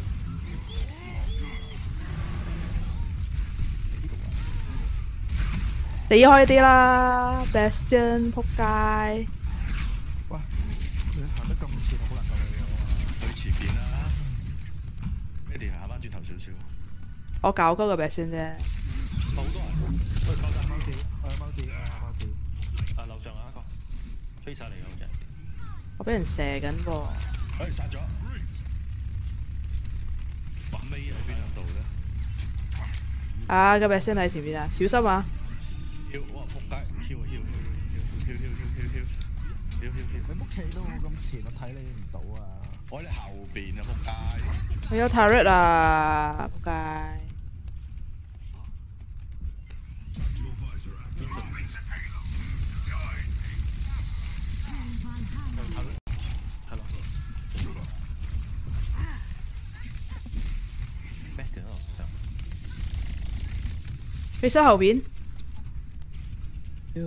死開啲啦 ，Bastion 仆街！ 喂，你行得咁前，好難救你嘅喎。 去前邊啦 ，Eddie 行翻轉頭少少。 我搞嗰個 Bastion 啫。 好多人。 喂，爆炸貓字，誒貓字，誒貓字。 啊樓上啊一個，吹晒嚟嘅好似。 我俾人射緊喎。 誒殺咗。把尾喺邊度咧？ 啊，個 Bastion 喺前面啊，小心啊！ 跳！哇仆街！跳啊跳！跳跳跳跳跳跳跳跳！ 你屋企都咁前，我睇你唔到啊！ 我喺你後邊啊仆街！ 我有 turret 啊，仆街！ 係咯。Best 喺度上。 你身後邊。屌！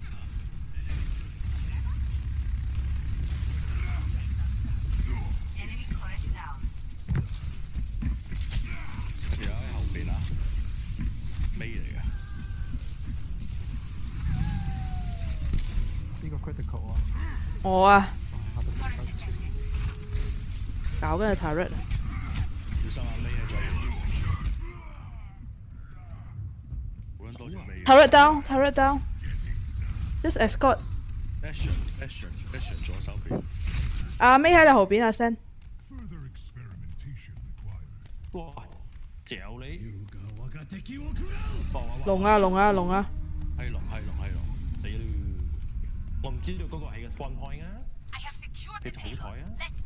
條友喺後邊啊，尾嚟㗎。 邊個 critical 啊？ 我啊， 下邊搞住。 搞緊個 turret 啊！ 小心啊，尾喺左邊。好撚多條尾。 turret down，turret down。Just escort。 Action action action 左手邊。 阿 May 喺你後邊啊 ，Sen。 哇！嚼你！ 龍啊龍啊龍啊！ 係龍係龍係龍。 死啦！我唔知道嗰個係個 spawn point 啊！你就好彩啊！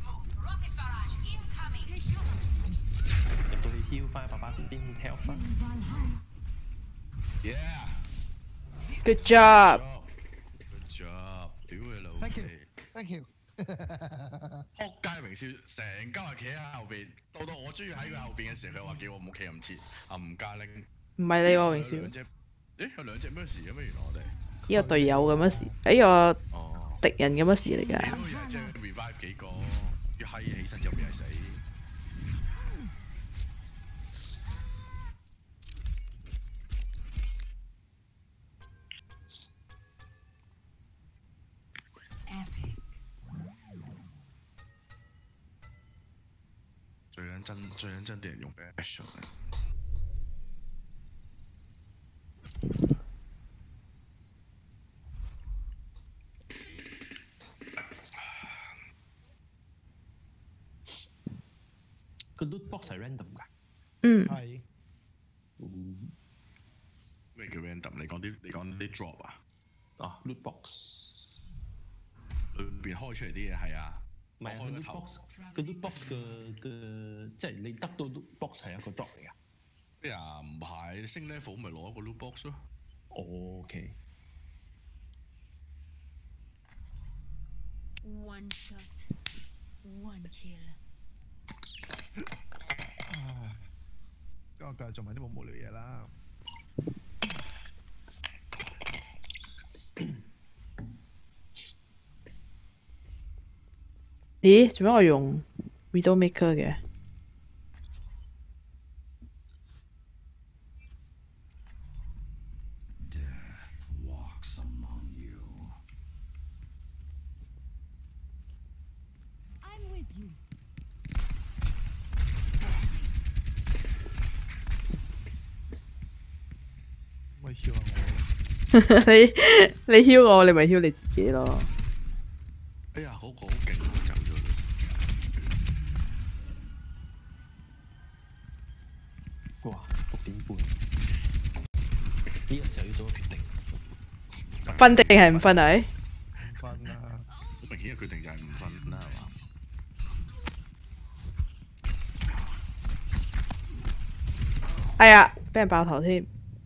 入到去 heal 翻爸爸先 heal 翻。 Yeah。 Good job。 Good job！屌你老味。 Thank you thank you。 仆街榮少成家人企喺後邊，到到我終於喺佢後邊嘅時候，佢話叫我唔好企咁切，啊唔加拎。 唔係你喎，榮少。 兩隻，誒有兩隻咩事嘅咩？原來我哋呢個隊友咁乜事？呢個敵人咁乜事嚟㗎？ 都又係即係 revive 幾個，要閪起身之後變係死。最撚真最撚真啲人用 action 啊！ 個 loot box 係 random 㗎。 嗯。 係。 咩叫 random？你講啲你講啲 drop 啊？ 啊 loot box 裏邊開出嚟啲嘢係啊。 唔係個 loot box，個 loot box 嘅嘅即係你得到 loot box 係一個 drop 嚟㗎。 咩啊？唔係升 level 咪攞一個 loot box 咯。 OK。 One shot, one kill。 唉，咁我繼續做埋啲冇無聊嘢啦。 咦？做咩我用 Widowmaker 嘅？ 咪囂下我。 你你囂我，你咪囂你自己咯。 哎呀，嗰個好勁，我走咗佢。 哇，六點半，呢個時候要做個決定。 瞓定係唔瞓啊？ 唔瞓啦。 好明顯嘅決定就係唔瞓啦，係嘛？ 哎呀，俾人爆頭添。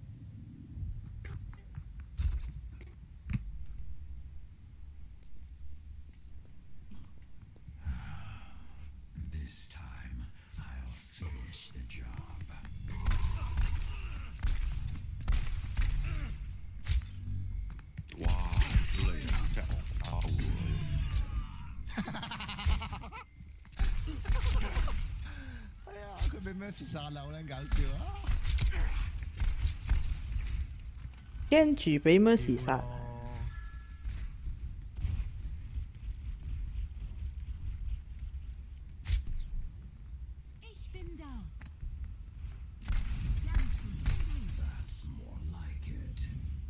This time, I'll finish the job. 哇！屌你啊，真係惡爆喎！ 哎呀，佢俾 Mercy 殺漏咧，搞笑啊！ 驚住俾 Mercy 殺。 That's more like it.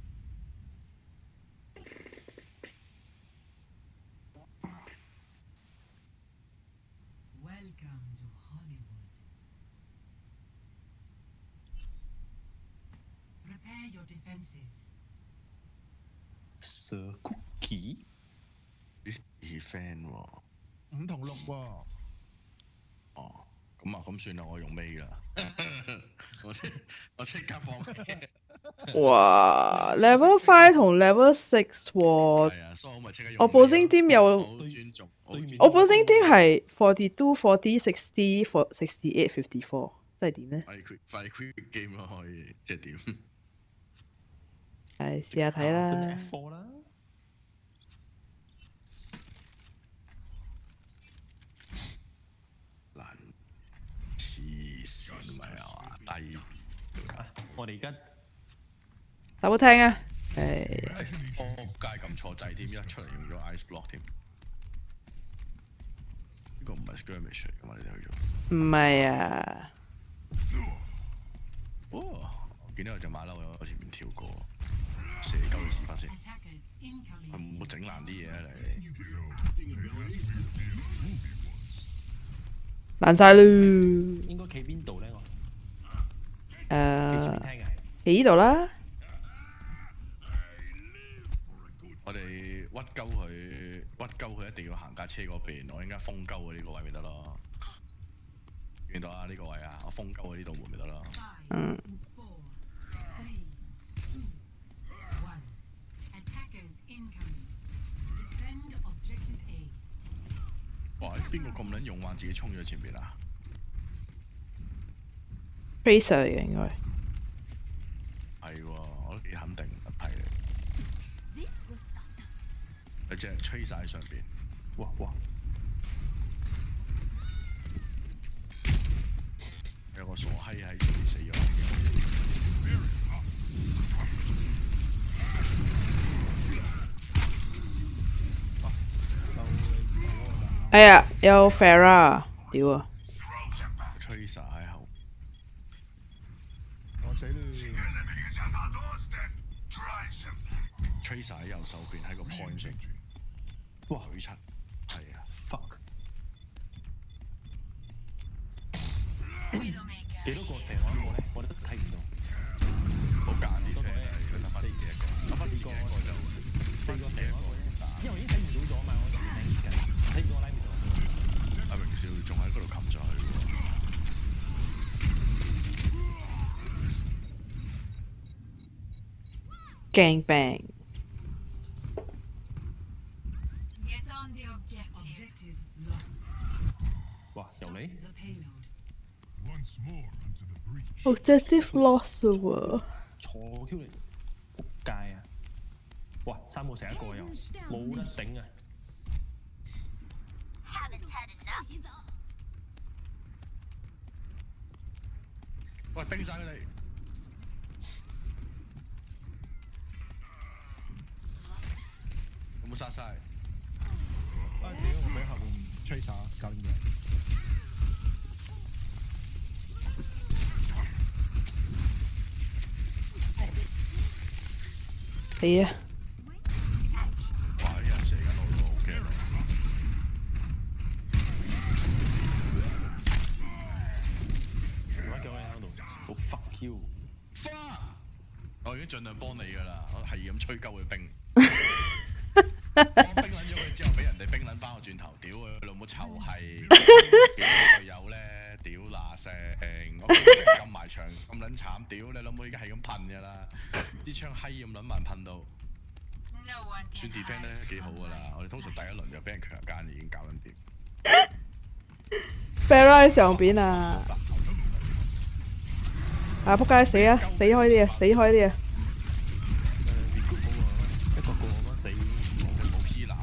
Welcome to Hollywood. Prepare your defenses. Sir Cookie， 咦，二 friend 喎。 五同六喎。 哦，咁啊，咁算啦，我用尾啦。我即我即刻放棄。 哇！level five 同 level six 喎。 係啊，所以我咪即刻用。 我報星點有， 好尊重。 我報星點係 forty two、forty、sixty、sixty eight、fifty four， 即係點咧？ 快 quit 快 quit game 咯，可以即係點？ 係試下睇啦。 F four 啦。 難黐線咪啊嘛，低啊！我哋而家打好聽啊！誒， 仆街撳錯掣添，一出嚟用咗 ice block 添。呢個唔係 skirmish 嚟㗎嘛？你哋去咗？ 唔係啊！ 哦，我見到有隻馬騮喺前面跳過，射鳩你屎忽先。 Attackers incoming. 唔好整爛啲嘢啊你！ 爛晒啦！ 應該企邊度咧？我企誒， 前面聽嘅。 企呢度啦。 我哋屈鳩佢，屈鳩佢一定要行架車嗰邊，我應該封鳩佢呢個位咪得咯。見到啊？呢個位啊，我封鳩佢呢度門咪得咯。 嗯。 Four, three, two, one. Attackers incoming. Defend objective A. 哇！邊個咁撚勇猛自己衝咗前邊啊？ Tracer 嚟嘅應該。 係喎，我都幾肯定一批嚟。有隻吹晒喺上邊。 哇哇！ 有個傻閪喺前面死咗。 哎呀，有 Farah， 屌啊！ 吹晒喺後。 我死啦！ 吹晒喺右手邊喺個 point 上。哇！舉七。係啊 ，fuck！ 幾多個射我一個咧？我都睇唔到。 好揀啲出嚟，佢得翻幾一個，得翻幾個就四個射我一個啫。因為已經睇唔到咗嘛，我睇唔緊，睇唔到我拉唔到。 阿榮少仲喺嗰度冚上去喎。 Gang bang！ Objective lost. 哇！由你 The payload. Once more into the breach. Objective loss 喎。 坐 Q 嚟，仆街啊！哇！三個成一個又冇得頂啊！ 喂，冰晒佢哋！有冇殺晒？ 啊屌！我俾後面吹晒，搞掂咗。 係啊！ 哇！啲人射緊我都好驚。 量幫你㗎啦，我係咁吹鳩佢兵。我冰撚咗佢之後，俾人哋冰撚翻我轉頭，屌佢老母臭閪！隊友咧，屌嗱聲，我撳埋牆咁撚慘，屌你老母而家係咁噴㗎啦，啲槍閪咁撚慢噴到。算 defend 咧幾好㗎啦，我哋通常第一輪就俾人強姦已經搞緊掂。 Bella 喺上邊啊！啊仆街死啊！死開啲啊！死開啲啊！ 一個個咁樣死， 冇 P 男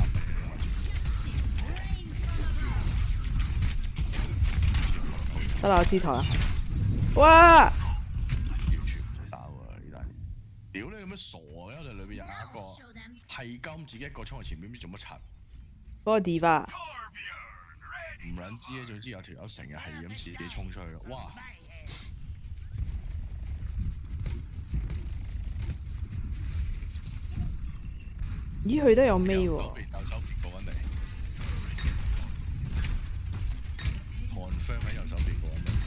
得啦，我知台啦。哇！ 完全唔使打喎呢單嘢。屌你咁樣傻嘅，我哋裏邊有一個係金自己一個衝去前面，唔知做乜柒。 嗰個 Diva。 唔撚知咧，總之有條友成日係咁自己衝出去咯，哇！ 咦，佢都有尾喎。 右手邊過緊嚟 ，confirm 喺右手邊過緊嚟。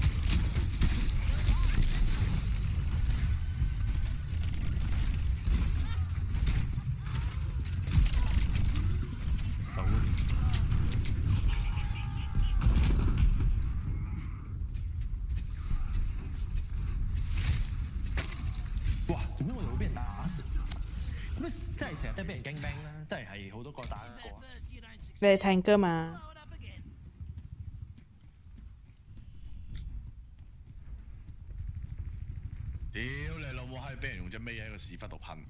哇！做咩我哋會俾人打死？咁啊，真係成日都係俾人驚兵啦，真係係好多個打一個。 你係 tank 嘛？ 屌你老母閪！俾人用隻尾喺個屎忽度噴。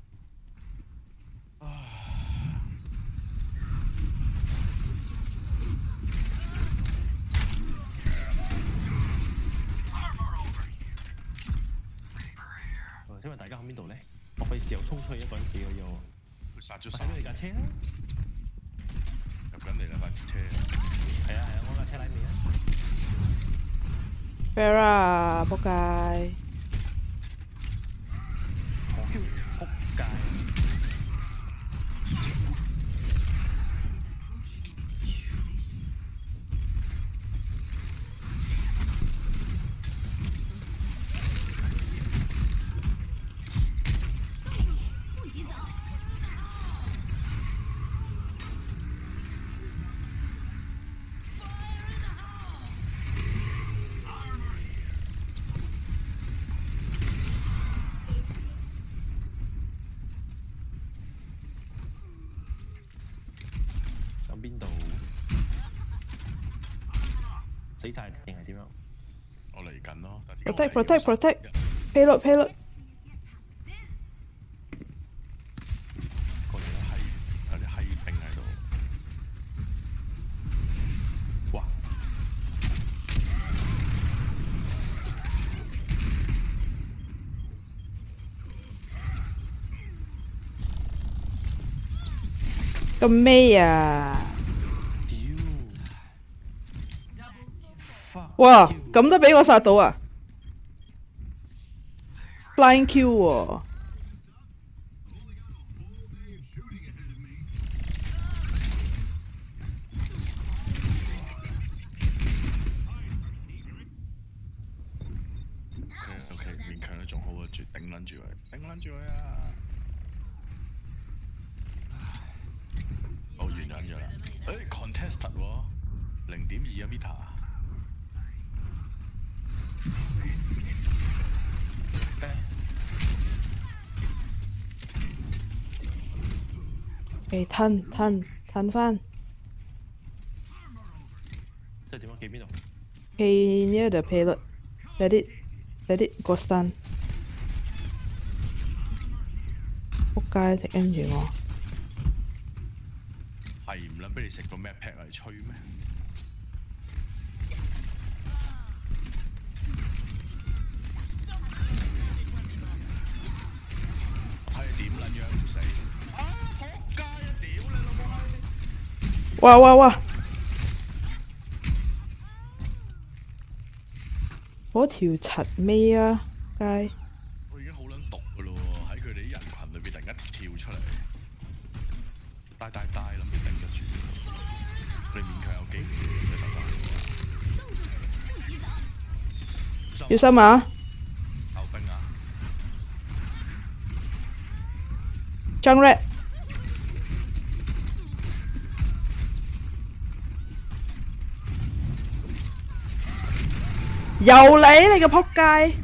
請問大家喺邊度咧？我費事又衝出去一個人死咗又。 佢殺咗我三。 睇到你架車啦。 入緊嚟啦架車。 係啊係啊，我架車喺面 Bella， 啊。 仆街。 我 Q 仆街。邊度死晒定係點樣？ 我嚟緊咯。 Protect protect protect payload payload。 個有閪有啲閪兵喺度。哇！ 咁尾啊！哇！咁都俾我殺到啊 ！Blind Q 喎！ 勉強都仲好啊，絕頂撚住佢，頂撚住佢啊！好完緊咗啦，誒 contested 喎，零點二啊 meter。 誒，褪褪褪翻。 即係點啊？企邊度？ 企 near the payload。Let it let it go stun。仆街食跟住我。 係唔撚俾你食個咩 pack 嚟吹咩？睇你點撚樣唔死？啊！仆街啊！屌你老母閪！ 哇哇哇！嗰條柒尾啊，街！ 我已經好撚毒噶咯喎，喺佢哋啲人群裏邊突然間跳出嚟，大大大諗住頂得住，你勉強有機會嘅手法。 小心啊！ 救兵啊！ 張 red 又嚟你個仆街！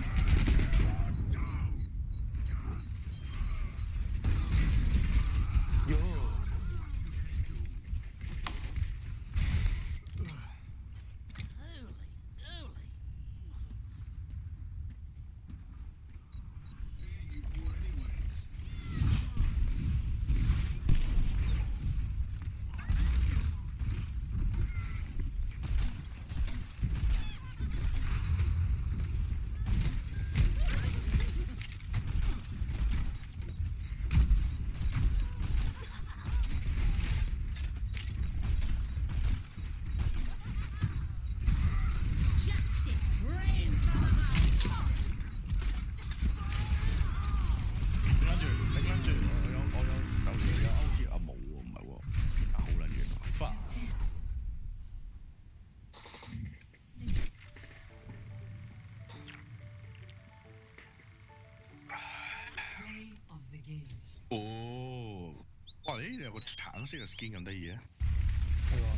哦，哇！你有個橙色嘅 skin 咁得意啊！ 係喎。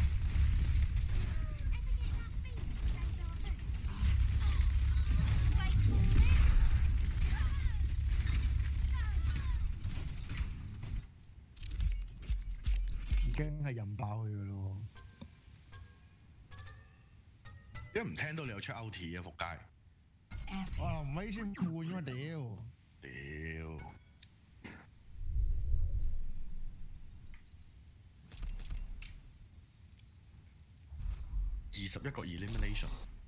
已經係引爆佢嘅咯喎！點解唔聽到你有出 O T 啊？仆街！ 哇！唔係先換啫嘛屌！ 屌！二十一個 elimination。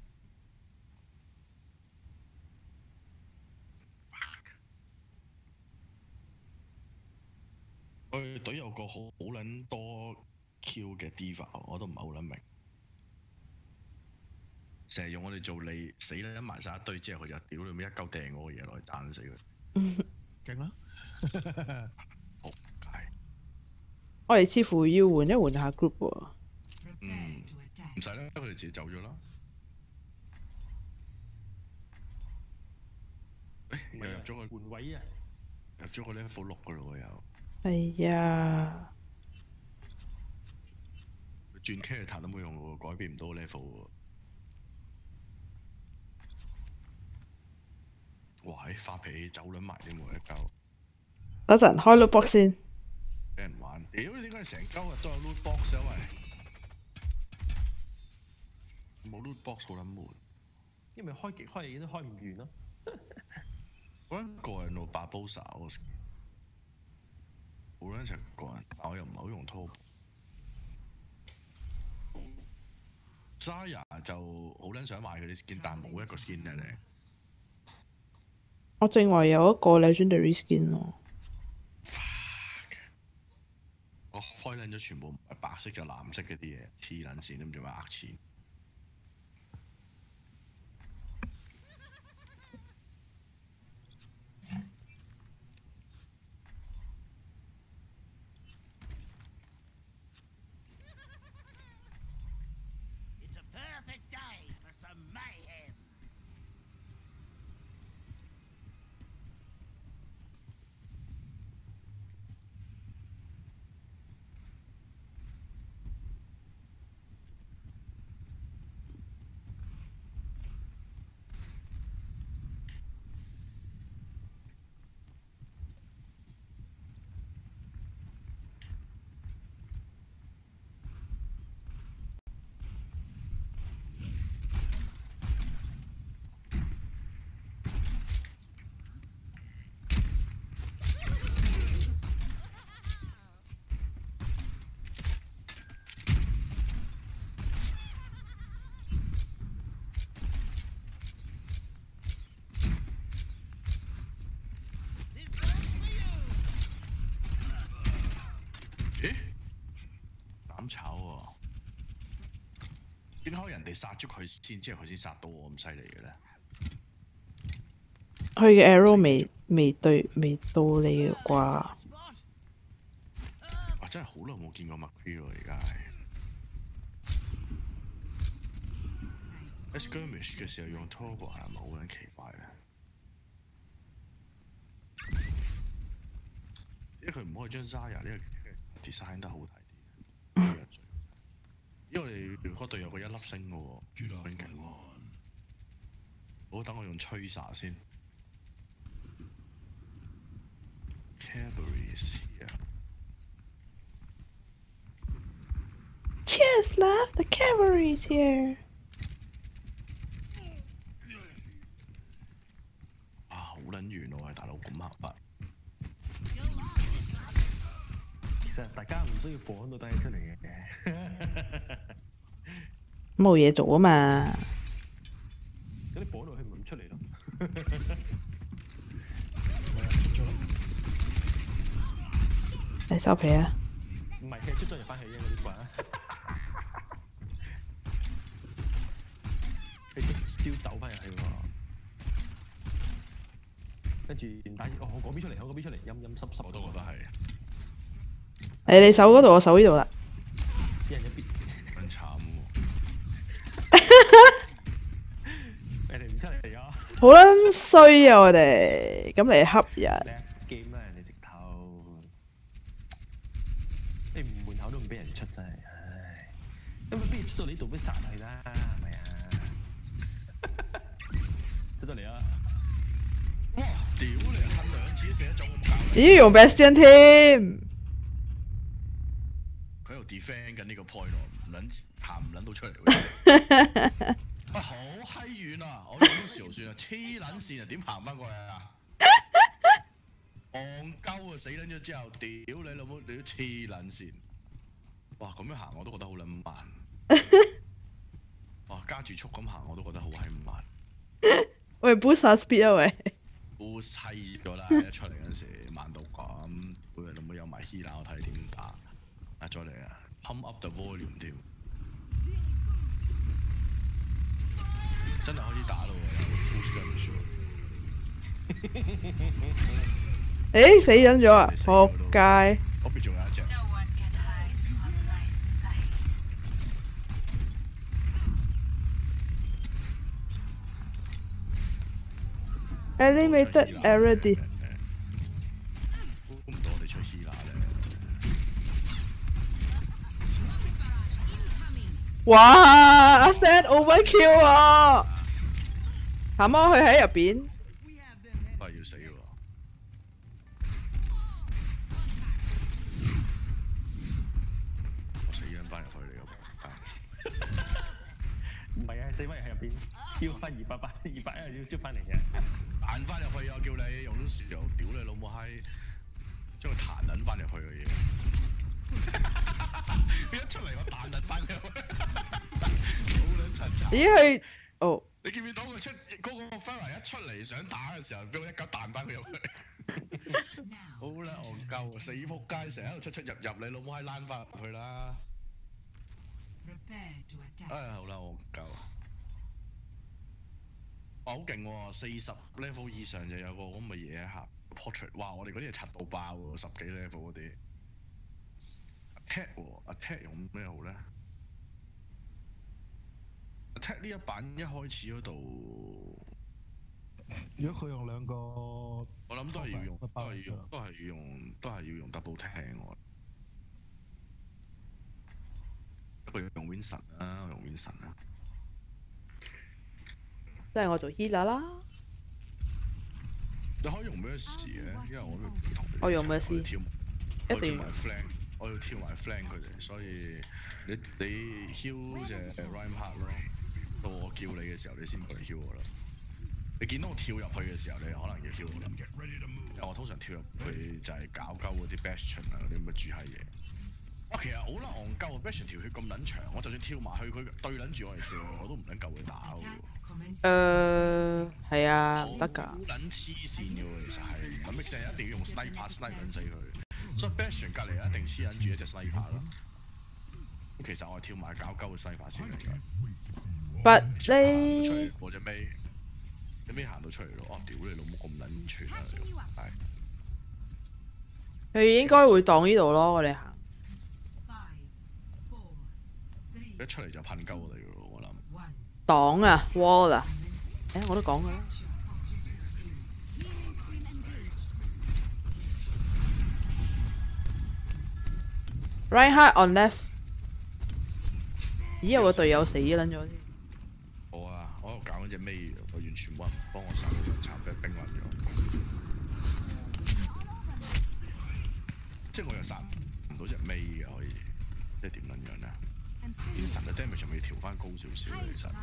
佢隊有個好好撚多 Q 嘅 diva， 我都唔係好撚明。成日用我哋做利死啦，埋晒一堆之後，佢就屌你咩一鳩掟嗰個嘢落去斬死佢。 勁啦！ 仆街！ 我哋似乎要換一換下 group 喎。 嗯。唔使啦，佢哋自己走咗啦。誒，又入咗個換位啊！ 入咗個 level 六噶咯喎又。 係啊。 轉 character 都冇用喎，改變唔到 level 喎。哇！喺發脾氣走撚埋添喎一鳩。 等陣開 loot box 先。 俾人玩，屌點解成鳩日都有 loot box 啊喂？冇 loot box 好撚悶， 因為開極開嘢都開唔完咯。 嗰陣個人攞八煲手，好撚成個人，但我又唔係好用 top。Zaya 就好撚想買佢啲 skin，但冇一個 skin 咧你。 我正話有一個 legendary skin 咯。 我開撚咗全部白色就藍色嗰啲嘢，黐撚線都唔知咪呃錢。咁炒喎，點解人哋殺咗佢先，之後佢先殺到我咁犀利嘅咧？ 佢嘅 arrow 未未對未到你嘅啩？ 哇！真係好耐冇見過 McCree 喎，而家係。skirmish 嘅時候用 Toggle 係咪好撚奇怪咧？ 因為佢唔可以將 Zarya 呢個 design 得好睇啲。因為我哋嗰隊有個一粒星嘅喎，好勁喎。好，等我用吹殺先。Cavalry is here. Cheers, love. The cavalry is here. 啊，好撚遠喎，大佬咁黑白。 其實大家唔需要放到低出嚟嘅。 冇嘢做啊嘛。 咁你綁落去咪唔出嚟咯？ 你收皮啊！ 唔係，佢出咗入翻去啫，嗰啲啩。佢即朝走翻入去喎。跟住唔打，哦，我嗰邊出嚟，我嗰邊出嚟，陰陰濕濕。 我都覺得係。 誒，你守嗰度，我守呢度啦。 一人一邊。 撚慘喎！ 你哋唔出嚟啊！ 好撚衰啊！我哋咁嚟恰人。 game 啦，人哋直頭。你門口都唔俾人出真係，唉！咁不如出到呢度俾殺佢啦，係咪啊？出咗嚟啊！ 哇！屌你，恨兩次射一種咁搞。 咦？用 Bastion 添？ 佢喺度 defend 緊呢個 point 喎，唔撚行唔撚到出嚟喎。喂，好閪遠啊！我用啲時候算啦，黐撚線啊，點行翻過嚟啊？戇鳩啊！死撚咗之後，屌你老母，你都黐撚線。哇！咁樣行我都覺得好撚慢。哇！加住速咁行我都覺得好閪慢。 喂 ，boost 下 speed 啊喂 ！boost 閪咗啦！一出嚟嗰陣時慢到咁，每人老母有埋 healer， 我睇你點打。啊！再嚟啊 ！pump up the volume 添。真係開始打咯喎，有 full skirmish 喎。 誒死緊咗啊！仆街！ 嗰邊仲有一隻。 Eliminated already。 估唔到我哋出 healer 咧。 哇！阿 Sam overkill 啊！阿媽佢喺入邊。 都係要死喎！我死緊翻入去你嗰個。 唔係啊，死翻入入邊，跳翻二百八，二百一要招翻嚟嘅。 彈翻入去啊！叫你用到時候屌你老母閪，將佢彈撚翻入去嘅嘢。佢一出嚟我彈撚翻入去，好撚柒柒。 咦佢哦？ 你見唔見到佢出嗰個 Pharah 一出嚟想打嘅時候，俾我一腳彈翻佢入去，好撚戇鳩，死仆街，成日喺度出出入入，你老母閪躝翻入去啦！唉，好啦，戇鳩。哇，好勁喎！四十 level 以上就有個咁嘅嘢嚇 portrait， 哇！我哋嗰啲係柒到爆喎，十幾 level 嗰啲。attack 喎 ，attack 用咩好咧 ？attack 呢一版一開始嗰度， 如果佢用兩個， 我諗都係要用，都係要用，都係要用，都係要用 double tank 喎。佢用 Winston 啦，用 Winston 啦。 都係我做 healer 啦。 你可以用 Mercy 嘅，因為我都唔同你。 我用 Mercy， 一定要。我要跳埋 flank 佢哋，所以你你 heal 隻 Reinhardt 咯，到我叫你嘅時候，你先過嚟 heal 我啦。你見到我跳入去嘅時候，你可能要 heal 我啦。因為我通常跳入去就係搞鳩嗰啲 Bastion 啊嗰啲咁嘅豬閪嘢。啊，其實好撚戇鳩啊 ！Bastion 條血咁撚長，我就算跳埋去，佢對撚住我嚟射，我都唔撚夠佢打喎。 誒係啊，唔得㗎。 好撚黐線嘅喎，其實係咁 mix 一定要用 sniper snipe 撚死佢。所以 Bastion 隔離一定黐撚住一隻 sniper 咯。咁其實我係跳埋搞鳩個 sniper 先嚟嘅。 But 你出嚟我隻尾，隻尾行到出嚟咯。哦，屌你老母咁撚串啊！係。 佢應該會擋呢度咯，我哋行。 一出嚟就噴鳩我哋嘅咯，我諗。 擋啊 ，wall 啊！誒，我都講㗎啦。 Reinhardt on left。咦？有個隊友死撚咗先。 我啊，我喺度搞嗰隻尾，我完全冇人幫我手，慘俾冰暈咗。即係我又殺唔到隻尾嘅可以，即係點撚樣咧？啲神嘅 damage 仲未調翻高少少其實。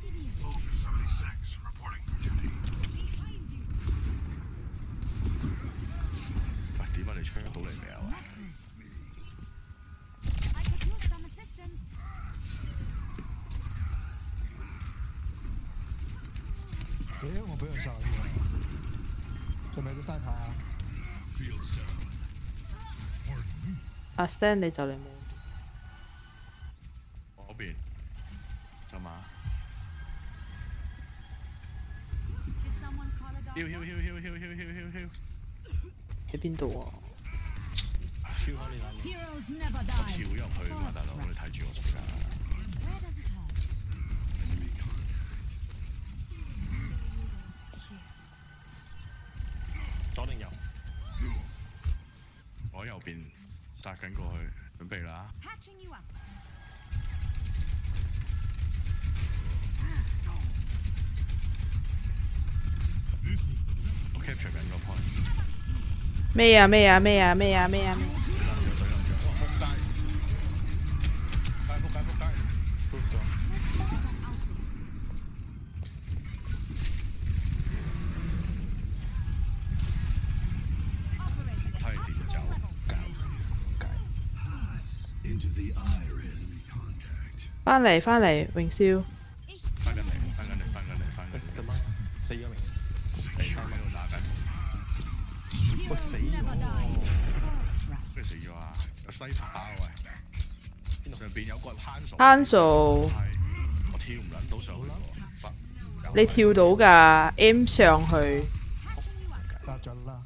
喂，點解你槍到嚟未啊？ 屌，我俾人殺咗，係咪個山塔啊？ 阿 Stan 你就嚟冇。 嗰邊，就嘛？跳跳跳跳跳跳跳跳跳！ 喺邊度啊？ 超開你眼面。 我跳入去嘛，大佬，你睇住我做㗎。 左定右？ 我喺右邊殺緊過去，準備啦。我 capture 緊個 point。 咩啊咩啊咩啊咩啊咩啊咩！ 仆街仆街仆街！ 輸咗。 睇點走？ 翻嚟翻嚟，榮少。 翻緊嚟，翻緊嚟，翻緊嚟，翻緊嚟。 點啊？死咗未？ 地方喺度打緊。 喂，死咗喎！ 咩死咗啊？有西塔啊喂！上邊有個慳數。 慳數。 我跳唔撚到上去喎。 你跳到㗎 ，M 上去。 殺咗啦。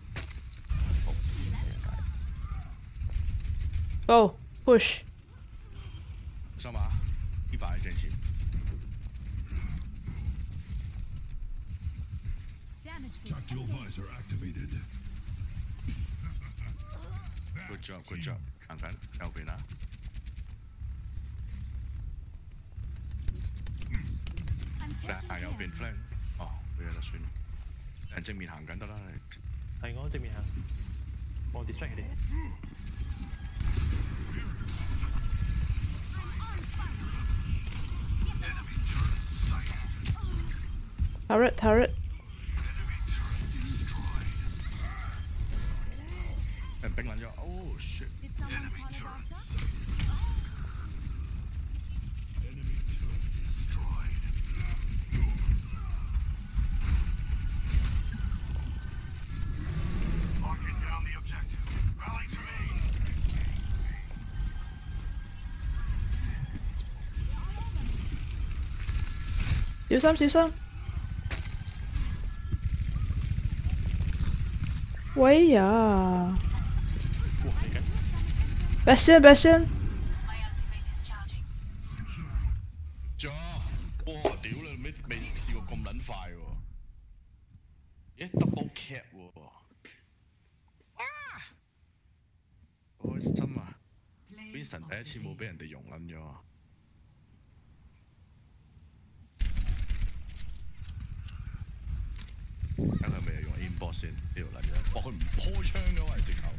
Go push。 小心啊！呢把係正前。 Tactical visor activated. Good job, good job。行緊右邊啊！行右邊 flank。哦，冇嘢啦，算。人正面行緊得啦，你。 係我正面行，我 distract 佢哋。 turret turret。 人冰撚咗，oh shit！ 小心小心！喂呀 ！Bastion Bastion！ 咗，哇！屌你未未試過咁撚快喎！咦 double cap 喎！啊！好開心啊 ！Winston 第一次冇俾人哋容撚咗啊！睇佢咪用 inbox 先呢條撚嘢，哇！佢唔開槍嘅喎，直頭。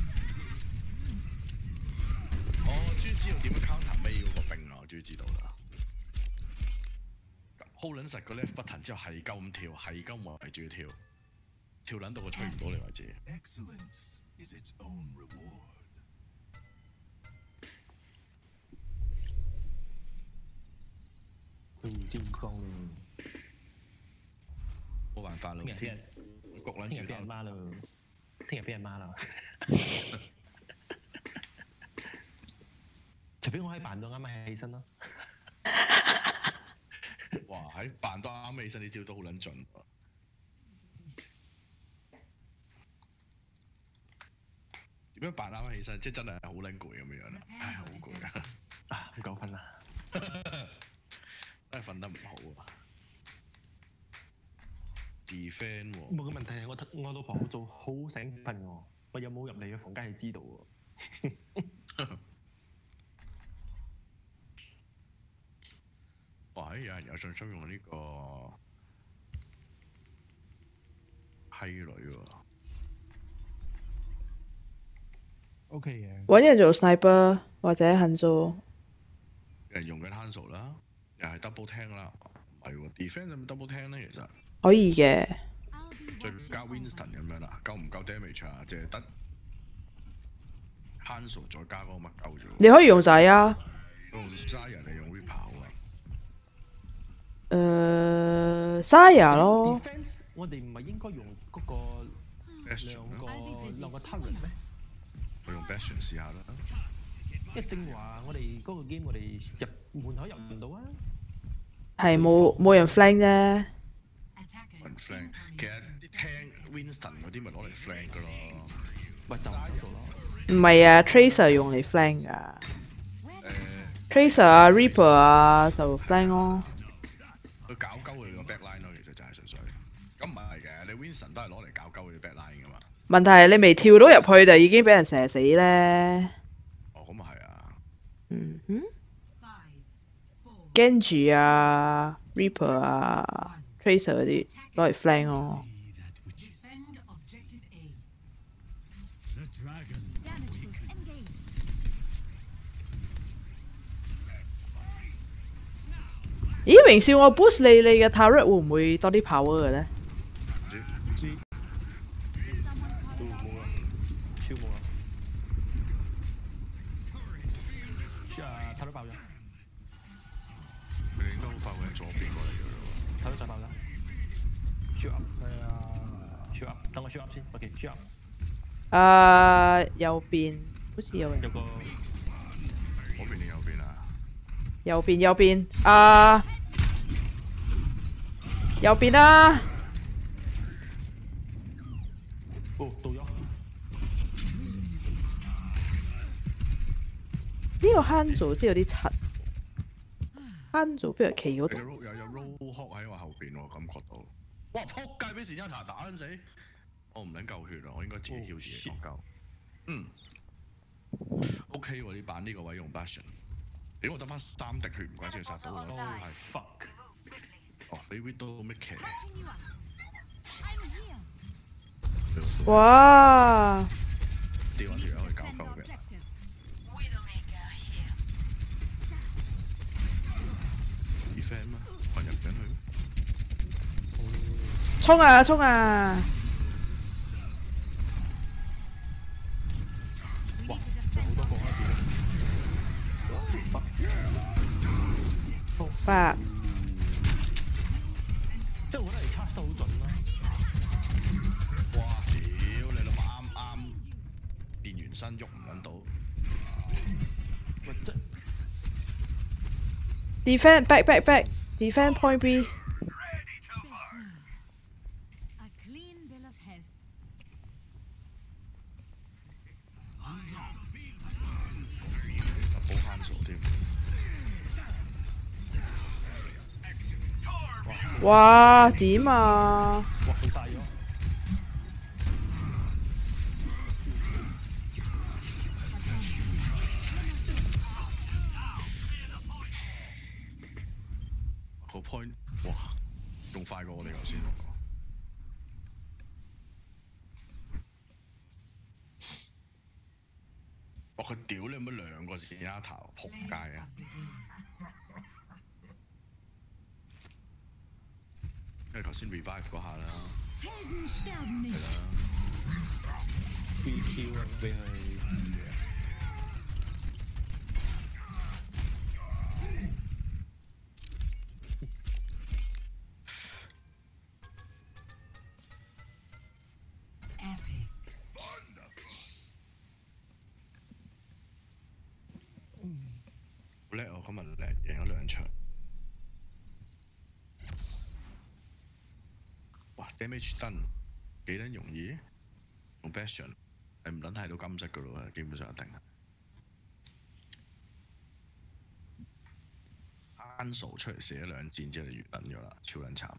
我終於知道點樣 counter 尾嗰個兵啦，我終於知道啦。hold 撚實個 left button 之後係鳩咁跳，係鳩圍住跳，跳撚到我吹唔到你為止。 Excellence is its own reward. 佢唔見光。 冇辦法咯， 聽日聽日焗撚住聽日俾人罵咯，聽日俾人罵啦。除非我喺扮到啱啱起身咯。 哇！喺扮到啱起身，呢招都好撚盡喎。點樣扮啱起身？即係真係好撚攰咁樣啦，唉，好攰啊！ 啊，唔夠瞓啦， 真係瞓得唔好啊！ defend 喎。 冇個問題係我我老婆好早好醒瞓喎，我有冇入嚟嘅房間係知道喎。 哇！有人有信心用呢個閪女喎。 O K 嘅。 揾人做 sniper 或者恨做。 有人用緊 Hansel 啦，又係 double 聽啦，唔係喎 defense 有冇 double 聽咧？其實可以嘅。 再加 Winston 咁樣啦，夠唔夠 damage 啊？淨係得 Hansel 再加嗰個乜鳩啫喎。 你可以用仔啊。 用 Zarya 定用 Reaper 啊？ 誒 Zarya 咯。 defense 我哋唔係應該用嗰個兩個兩個 turret 咩？ 我用 Bastion 試下啦。 因為正話我哋嗰個 game 我哋入門口入唔到啊。 係冇冇人 flank 啫。 人 flank， 其實啲聽 Winston 嗰啲咪攞嚟 flank 噶咯。 咪就喺度咯。 唔係啊 ，Tracer 用嚟 flank 噶。Tracer 啊 ，Reaper 啊就 flank 咯。 佢搞鳩佢個 backline 咯，其實就係純粹。咁唔係嘅，你 Winston 都係攞嚟搞鳩佢啲 backline 噶嘛。 問題係你未跳到入去就已經俾人射死咧。 哦，咁啊係啊。 嗯哼。Genji 啊 ，Reaper 啊 ，Tracer 嗰啲攞嚟 flank 咯。咦，榮少我 boost 你，你嘅 turret 會唔會多啲 power 嘅咧？ 唔知唔知。都冇啦，超冇啦。啊，睇到爆咗。 佢哋應該好快會喺左邊過嚟嘅咯。 睇到就爆咗。shoot up，係啊 ，shoot up，等我 shoot up 先 ，OK，shoot up。 誒，右邊好似有人。 有個。 嗰邊定右邊啊？ 右邊右邊啊！右邊啦！ 哦，到咗。 呢個 Hansel 真係有啲柒。Hansel 不如企嗰度。 有有有 roll hawk 喺我後邊喎，感覺到。哇！撲街俾善一塔打撚死！我唔撚夠血啊！我應該自己heal自己搏鳩。嗯。OK 喎，呢版呢個位用 Bastion。屌我得翻三滴血，唔怪之佢殺到我啦。係 fuck。 哦，俾 Widow 咩騎？ 哇！ 掉翻條友去搞鳩嘅。defend 咩？混入緊去。 衝啊衝啊！ 哇！有好多個啊！ 好快！ 即係我覺得你測得好準咯。 哇！屌你老母啱啱變完身喐唔撚到。 喂，即 defend back back back defend point B。 補慳數添。 哇！點啊？ 哇！佢大咗。 個 point 哇，仲快過我哋頭先嗰個。哇！佢屌你乜兩個線丫頭，仆街啊！因為頭先 revive 嗰下啦，係啦 ，free kill 啊，俾佢。 好叻！我今日叻贏咗兩場。哇 ！damage done 幾撚容易？用 Bastion 係唔撚睇到金色噶咯喎，基本上一定。Hansel 出嚟射咗兩箭之後就越撚咗啦，超撚慘。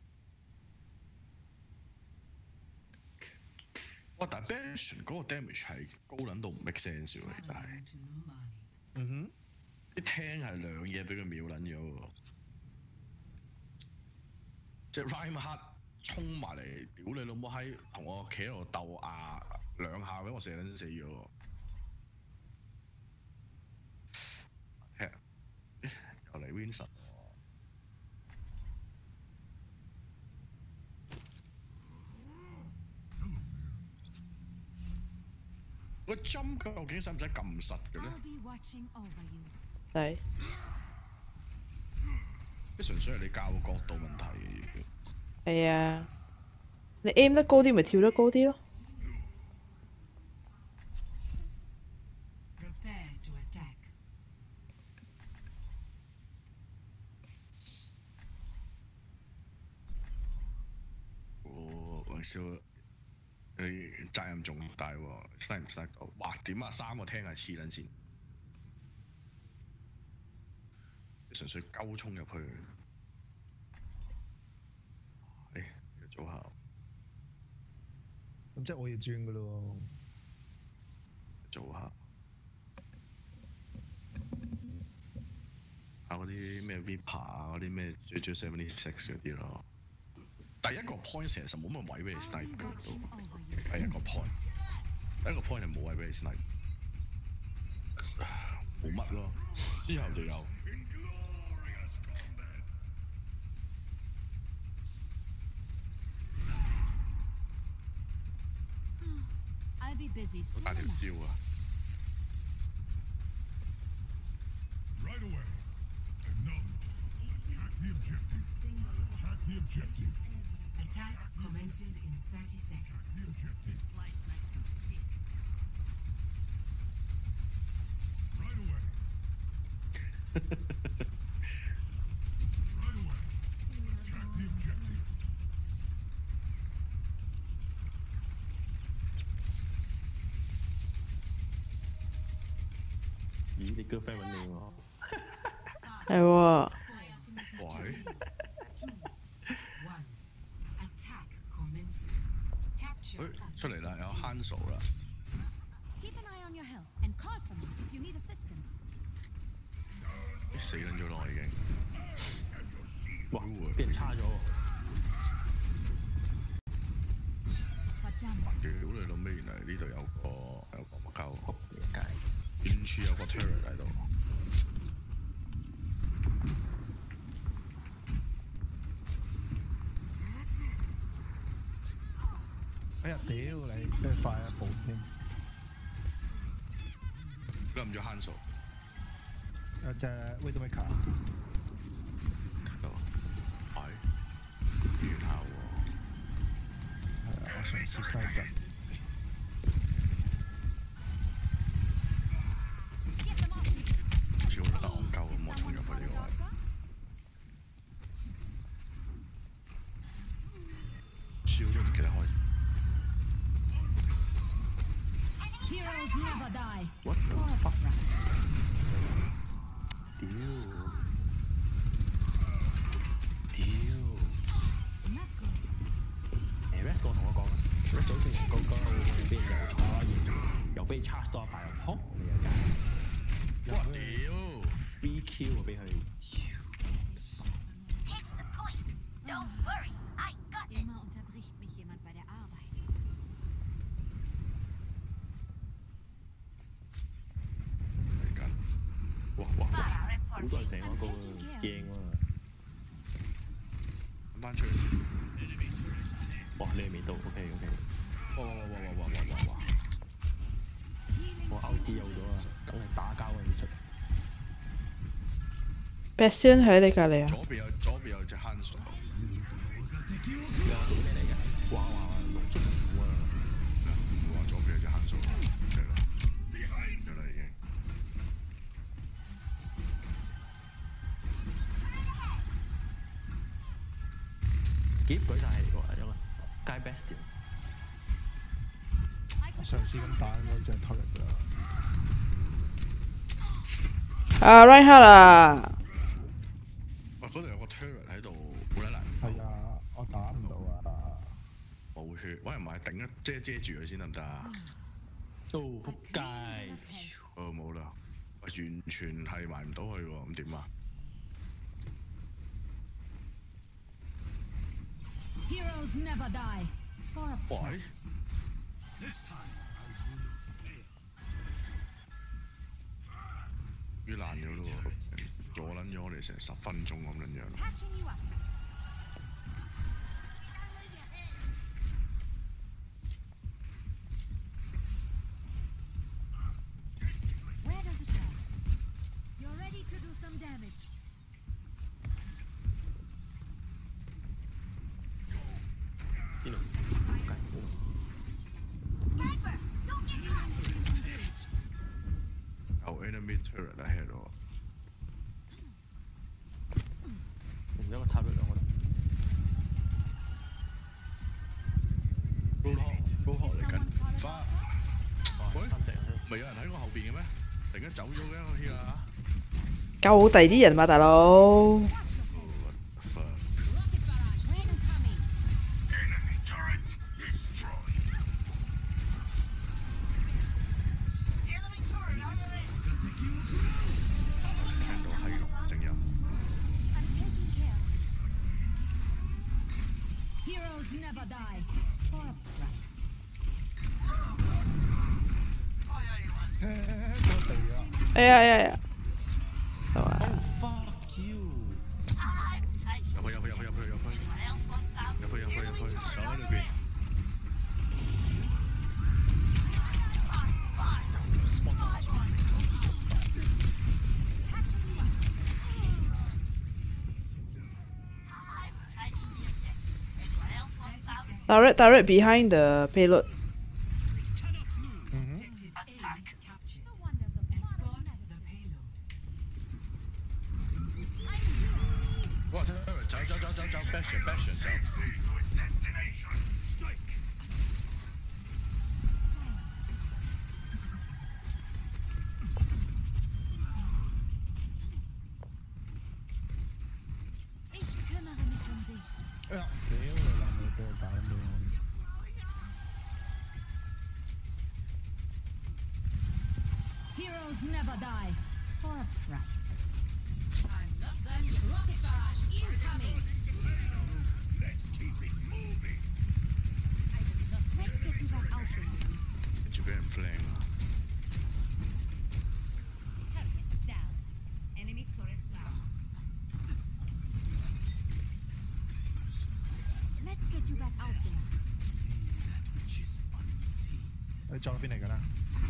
哇！但係 Bastion 嗰個 damage 係高撚到唔 make sense 喎，其實係。 嗯哼。 啲聽係兩嘢俾佢秒撚咗喎。 即係 Reinhardt 衝埋嚟，屌你老母閪，同我企喺度鬥牙兩下，俾我射撚死咗喎。踢又嚟 Vincent 喎。個針究竟使唔使撳實嘅咧？ 係。 即純粹係你教個角度問題嘅。 係啊，你 aim 得高啲，咪跳得高啲咯。 哦，黃少，你責任仲大喎，犀唔犀到？哇！點啊？三個廳係黐撚線，純粹鳩衝入去。誒，呢個組合。 咁即係我要轉噶咯喎。組合。啊！嗰啲咩 Viper 啊，嗰啲咩 J J seventy six 嗰啲咯。第一個 point 其實冇乜位俾你 snipe 嘅都，第一個 point，第一個 point 係冇位俾你 snipe，冇乜咯，之後就有。好大條招啊！ Right away. Acknowledged. Attack the objective. Attack the objective. Attack commences in thirty seconds. The objective. This place makes me sick. Right away. Right away. Attack the objective. 咦？你 girlfriend 揾你喎？ 係喎。 喂。 誒，出嚟啦，有 Hansel 啦。死撚咗咯，已經。 哇！俾人叉咗喎。 屌你老味，原來呢度有個有個乜鳩？遠處有個 turret 喺度。 哎呀，屌你，真係快一步添。 冧咗 Hansel。 有隻 Widowmaker。 度。係。完下喎。 係啊，我嘗試收陣。 好似好得戇鳩咁，我衝入去呢個位。笑咗唔記得開。 Heroes never die. What the fuck? 屌！屌！誒 ，Res 哥同我講啦 ，Res 早先高高俾人又坐，又又俾 charge 多一排又撲你又解。 哇！屌 ！free kill 啊俾佢。 Immer unterbricht mich jemand bei der Arbeit. 嚟緊。 哇哇哇！好多人成個高啊，正喎。 揾翻出嚟先。 哇！你係未到 ，OK OK。 哇哇哇哇哇哇哇哇！ 我 O D 有咗啊，梗係打交啊要出。 Bastion 喺你隔離啊。 左邊有左邊有隻 Hansel。 有做咩嚟嘅？哇哇哇！六足虎啊！ 哇！左邊有隻 Hansel，係啦，有啦已經。 skip 舉晒氣喎，因為街 Bastion。 我嘗試咁打嗰隻偷人㗎。 啊 ，Reinhardt 啊！ 哇！嗰度有個 turret 喺度，好撚難。 係啊，我打唔到啊。 冇血，喂唔係頂一遮遮住佢先得唔得啊？ 哦，仆街！ 哦冇啦，喂完全係埋唔到去喎，咁點啊？ Heroes never die. For a 喂， price. This time I'll rule chaos. 於爛咗咯喎，阻撚咗我哋成十分鐘咁樣樣。 Patching you up. Where does it hurt? You're ready to do some damage. 邊度？計有 enemy turret ahead 喎。 唔有個塔率兩個。 Roadhog Roadhog 嚟緊，花。喂， 三隻。 咪有人喺我後邊嘅咩？突然間走咗嘅好似啊！ 救第二啲人嘛，大佬。 What the fuck？ Rocket barrage incoming. Enemy turret destroyed. Enemy turret on the way. 聽到係龍聲音。 I'm taking care. Heroes never die. For a price. 誒過地啊！ 哎呀哎呀哎呀！係嘛？ Oh fuck you！ 入去入去入去入去入去入去入去入去，手喺裏邊。 Direct direct behind the payload. Enemy captured. The wonders of Escort modern the medicine. payload. 哇！走走走走走，backshot backshot 走。 Destination. Strike. Ich kümmere mich um dich. 哎呀，屌你老母俾我打咁樣。 Heroes never die. For a price. Rocket barrage incoming. Let's keep it moving. Let's get you back out there. 跟住俾人 flank 啊！ Down. Enemy turret down. Let's get you back out there. Which is unseen. 你撞邊嚟㗎啦？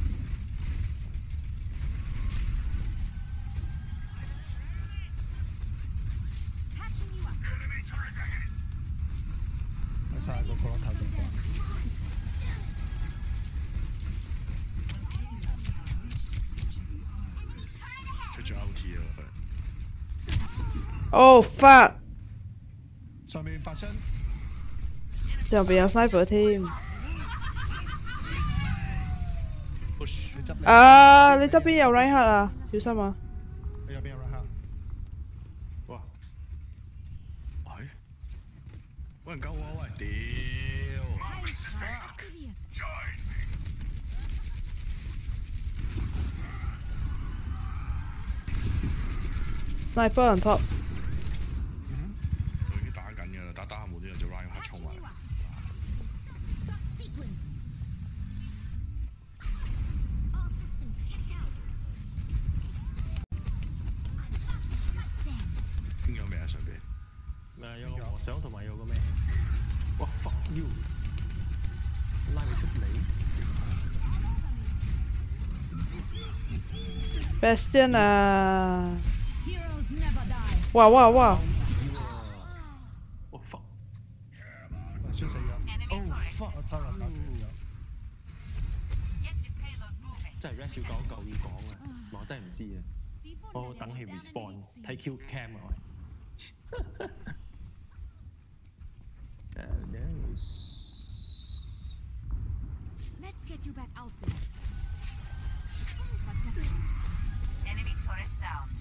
Patching you up. Enemy turret ahead. 喺晒個角落頭度啩。 出咗 O T 啊！佢 Oh fuck！ 上面發生入邊有 sniper 添。 push 你執你啊！你側邊有 Reinhardt 啊，小心啊！ 你右邊有 right 黑。 哇！喂，揾人救我喂！屌！ Activate. Join me. Sniper on top。 佢已經打緊㗎啦，打打下無端有隻 Ryan 黑衝埋嚟。 Stop sequence. All systems checked out. Damn. 邊有咩啊上邊？ 誒有個和尚同埋有個咩？哇 fuck you！拉你出嚟！ Bastion 啊！ Heroes never die. 哇哇哇！ 哇 fuck！ 先死咗。Oh fuck！我偷人打斷咗。 真係 res 要講舊要講啊！我真係唔知啊！我等佢 respawn 睇 Q cam 啊！喂。 Let's get you back out there. Enemy turret down.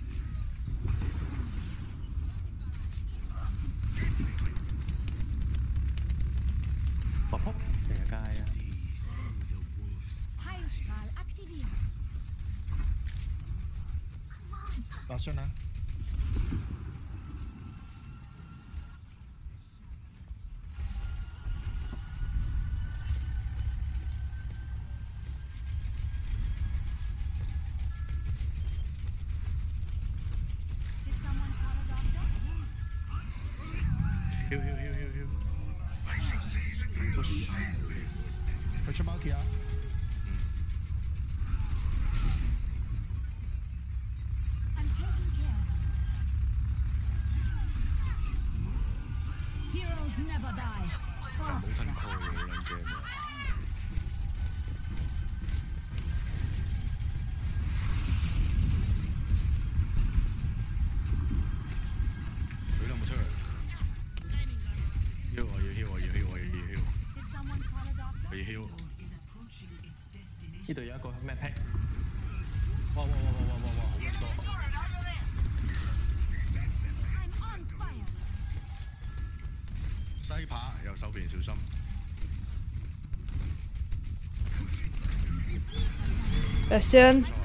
哇撲！成日街啊！ Heilstrahl aktiviert. 發生啊！ Heal heal heal heal heal。 佢出 multi 啊！ I'm taking care. Heroes never die. 冇吞 call 喎，兩 game 啊！佢有冇出嚟？要我要 heal 我要 heal 我要 heal。 Did someone call a doctor? 我要 heal。 呢度有一個咩 pack？ 哇哇哇哇哇哇哇！好撚多。 I'm on fire. 西扒右手邊小心。 Action！ 屌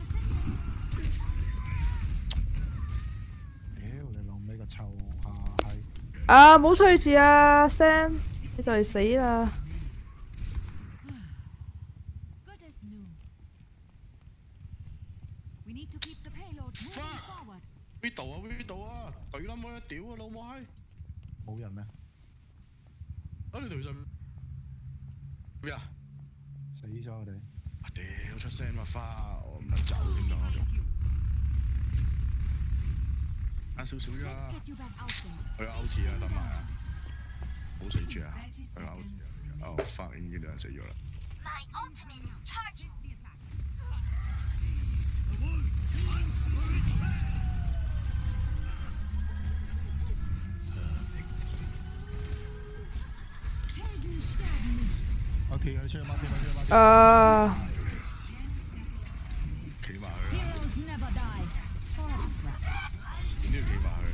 你老味個臭下閪！ 啊，唔好吹住啊 ，Stan， 你就嚟死啦！ Good as new. We need to keep the payload moving forward. 邊度啊邊度啊！懟冧我一屌啊老母閪！ 冇人咩？ 啊你條上邊啊？ 死咗我哋！ 啊屌出聲嘛花，我唔能走點講啊仲？啱少少 Let's 咋？ get you back out there. 佢有 O T 啊，等埋啊！冇死住啊！佢有 O T 啊！哦 fuck 已經兩人死咗啦。 My ultimate charges the attack. 我企佢出去 multi 佢出去 multi。 啊， 企埋佢啦， Heroes never die. Forward threats. 點都要企埋佢。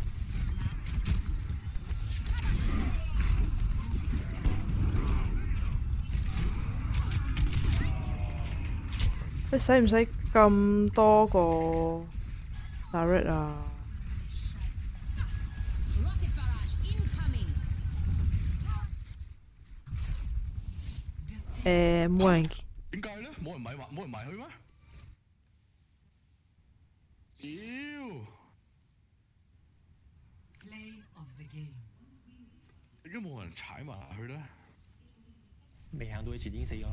你使唔使咁多個 direct 啊？ Rocket barrage incoming. 誒，冇人點解咧？冇人埋冇人埋去咩？屌！點解冇人踩埋去咧？ 未行到佢前已經死咗。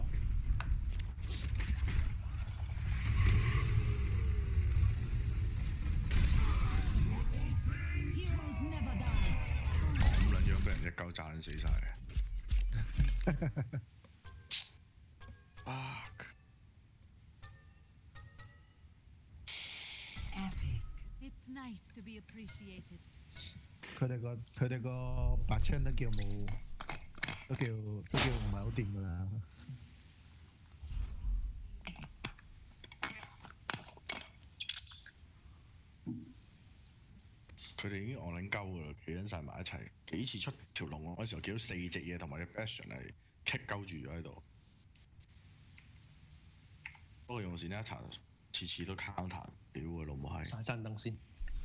Heroes never die. 咁撚樣俾人一鳩炸撚死晒。Fuck！ It's nice to be appreciated. 佢哋個佢哋個白槍都叫冇，都叫都叫唔係好掂㗎啦。 佢哋已經戇撚鳩㗎啦，企緊晒埋一齊。幾次出條龍嗰時候，見到四隻嘢同埋隻 Bastion 係棘鳩住咗喺度。不過用線呢一層，次次都 counter，屌啊老母閪！ 閂閂燈先。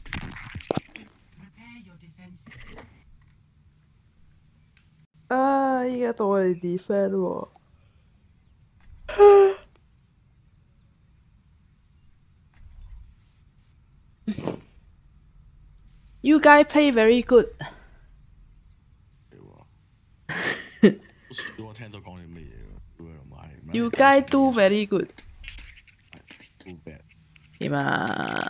啊，依家到我哋 defend 喎。You guys play very good 屌啊！好少我聽到講啲乜嘢喎，屌啊老母閪 ！You guys do very good。 Too bad。 點啊？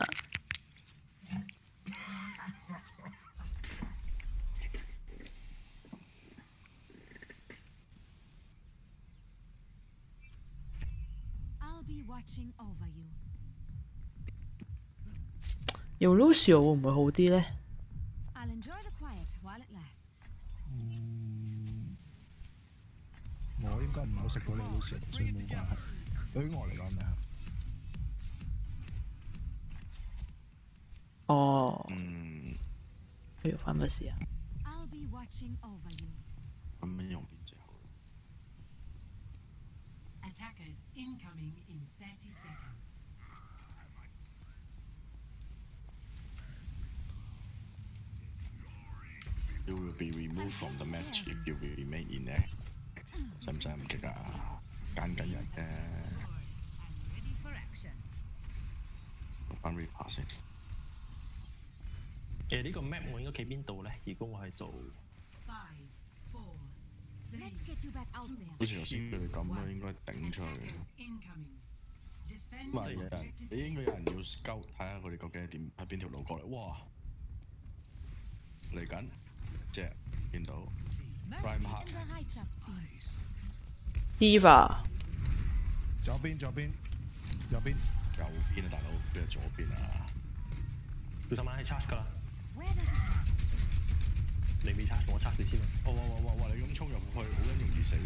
I'll be watching over you. 用 Lucio 會唔會好啲咧？ I'll enjoy the quiet while it lasts. 嗯，我應該唔係好食到你老師，所以冇關係。對於我嚟講，咩啊？ 哦， 嗯， 佢要翻乜事啊？ I'll be watching over you. 咁樣用邊隻好？ Attackers incoming in thirty seconds. You will be removed from the match if you remain in there。使唔使咁激啊？揀緊人嘅。 I'm ready for action. 翻 repass 先。 誒呢個 map 我應該企邊度咧？如果我係做 Let's get you back out there. 好似頭先佢哋咁啦，應該頂出去。咁啊，有人你應該有人要 scout 睇下佢哋究竟係點喺邊條路過嚟。哇！嚟緊隻見到 Prime Mercy Heart and the high trap schemes. Diva 左邊左邊右邊右邊啊，大佬邊係左邊啊？ 小心晚係 charge 㗎啦， Where does it hurt? 你未 charge 我 charge 你先啦。 哇哇哇哇哇！你咁衝入去，好撚容易死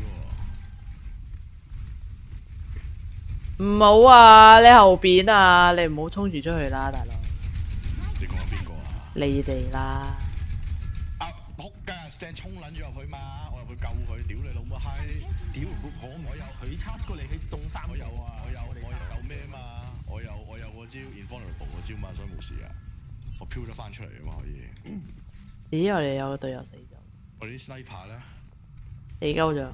喎！ 唔好啊！你後邊啊！你唔好衝住出去啦，大佬。 你講緊邊個啊？ 你哋啦。 啊！仆街 ，stand 衝撚咗入去嘛！我入去救佢，屌你老母閪！ 屌我我有佢 charge 過嚟，佢中三我有啊！我有我有有咩嘛？我有我有嗰招 invulnerable 嗰招嘛，所以冇事啊！我飄咗翻出嚟啊嘛，可以。 咦？我哋有個隊友死咗。 我哋啲 sniper 咧， 死鳩咗。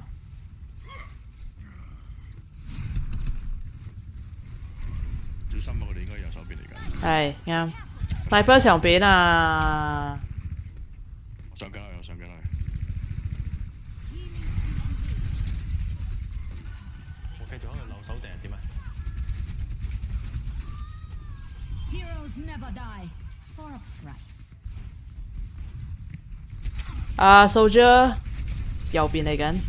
小心啊！佢哋應該右手邊嚟緊。 係啱。大波上邊啊！ 我上緊啦，我上緊啦。 我繼續喺度留守定係點啊？ Heroes never die for a price. 啊 ，soldier 右邊嚟緊。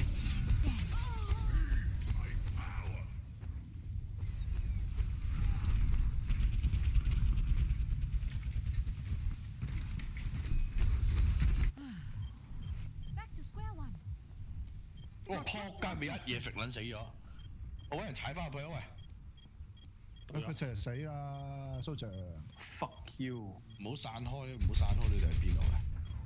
哇！撲街俾一嘢揈撚死咗，我揾人踩翻入去啊喂！ 佢成日死啦，蘇 Sir。 Fuck you！ 唔好散開，唔好散開，你哋喺邊度嘅？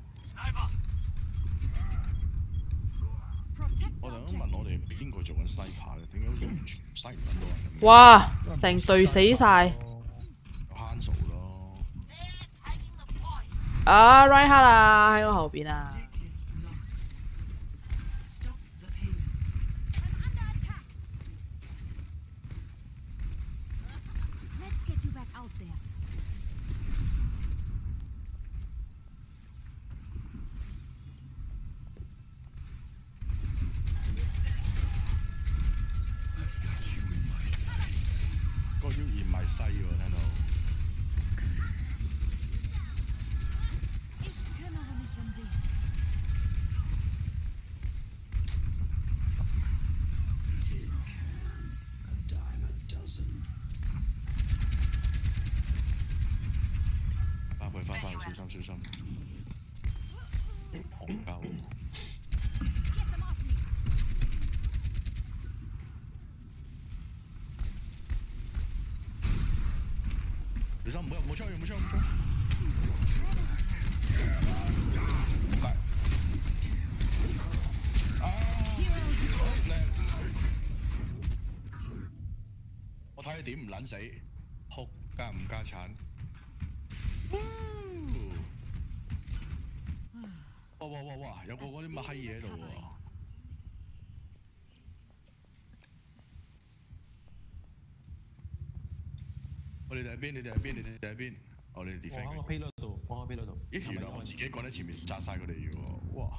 我突然間問我哋邊個做緊 sniper 嘅？點解好似完全篩唔揾到人咁？ 哇！成隊死晒。 有 Hansel 咯。 啊 ，Reinhardt 啊，喺我後邊啊。 Let's get you back out there. 個腰嫌埋細喎，聽到。 Ich kümmere mich um dich. Ba 翻翻去，小心小心。戇鳩。 Get them off me. 小心唔好入，唔好出去，唔好出去，唔好出去。嚟。啊！好靚。我睇你點唔撚死，撲加唔加產。哇哇哇哇！有個嗰啲乜閪嘢喺度喎。 我哋喺邊？你哋喺邊？你哋喺邊？我哋 defend。 我喺個 payload 度，我喺個 payload 度。 咦，原來我自己趕喺前面殺晒佢哋嘅喎，哇！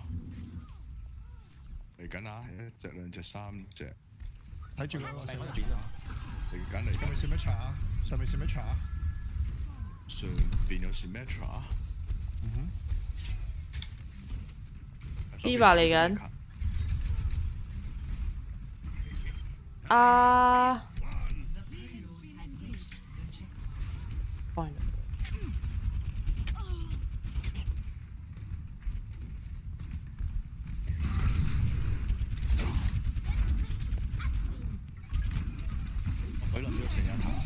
嚟緊啊，一隻、兩隻、三隻。 睇住佢個上邊啊！ 嚟緊嚟緊。 上面 Symmetra，上面 Symmetra。 上邊有 Symmetra。 嗯哼。 Diva 嚟緊。啊！ Fine. 佢冧咗成日頭。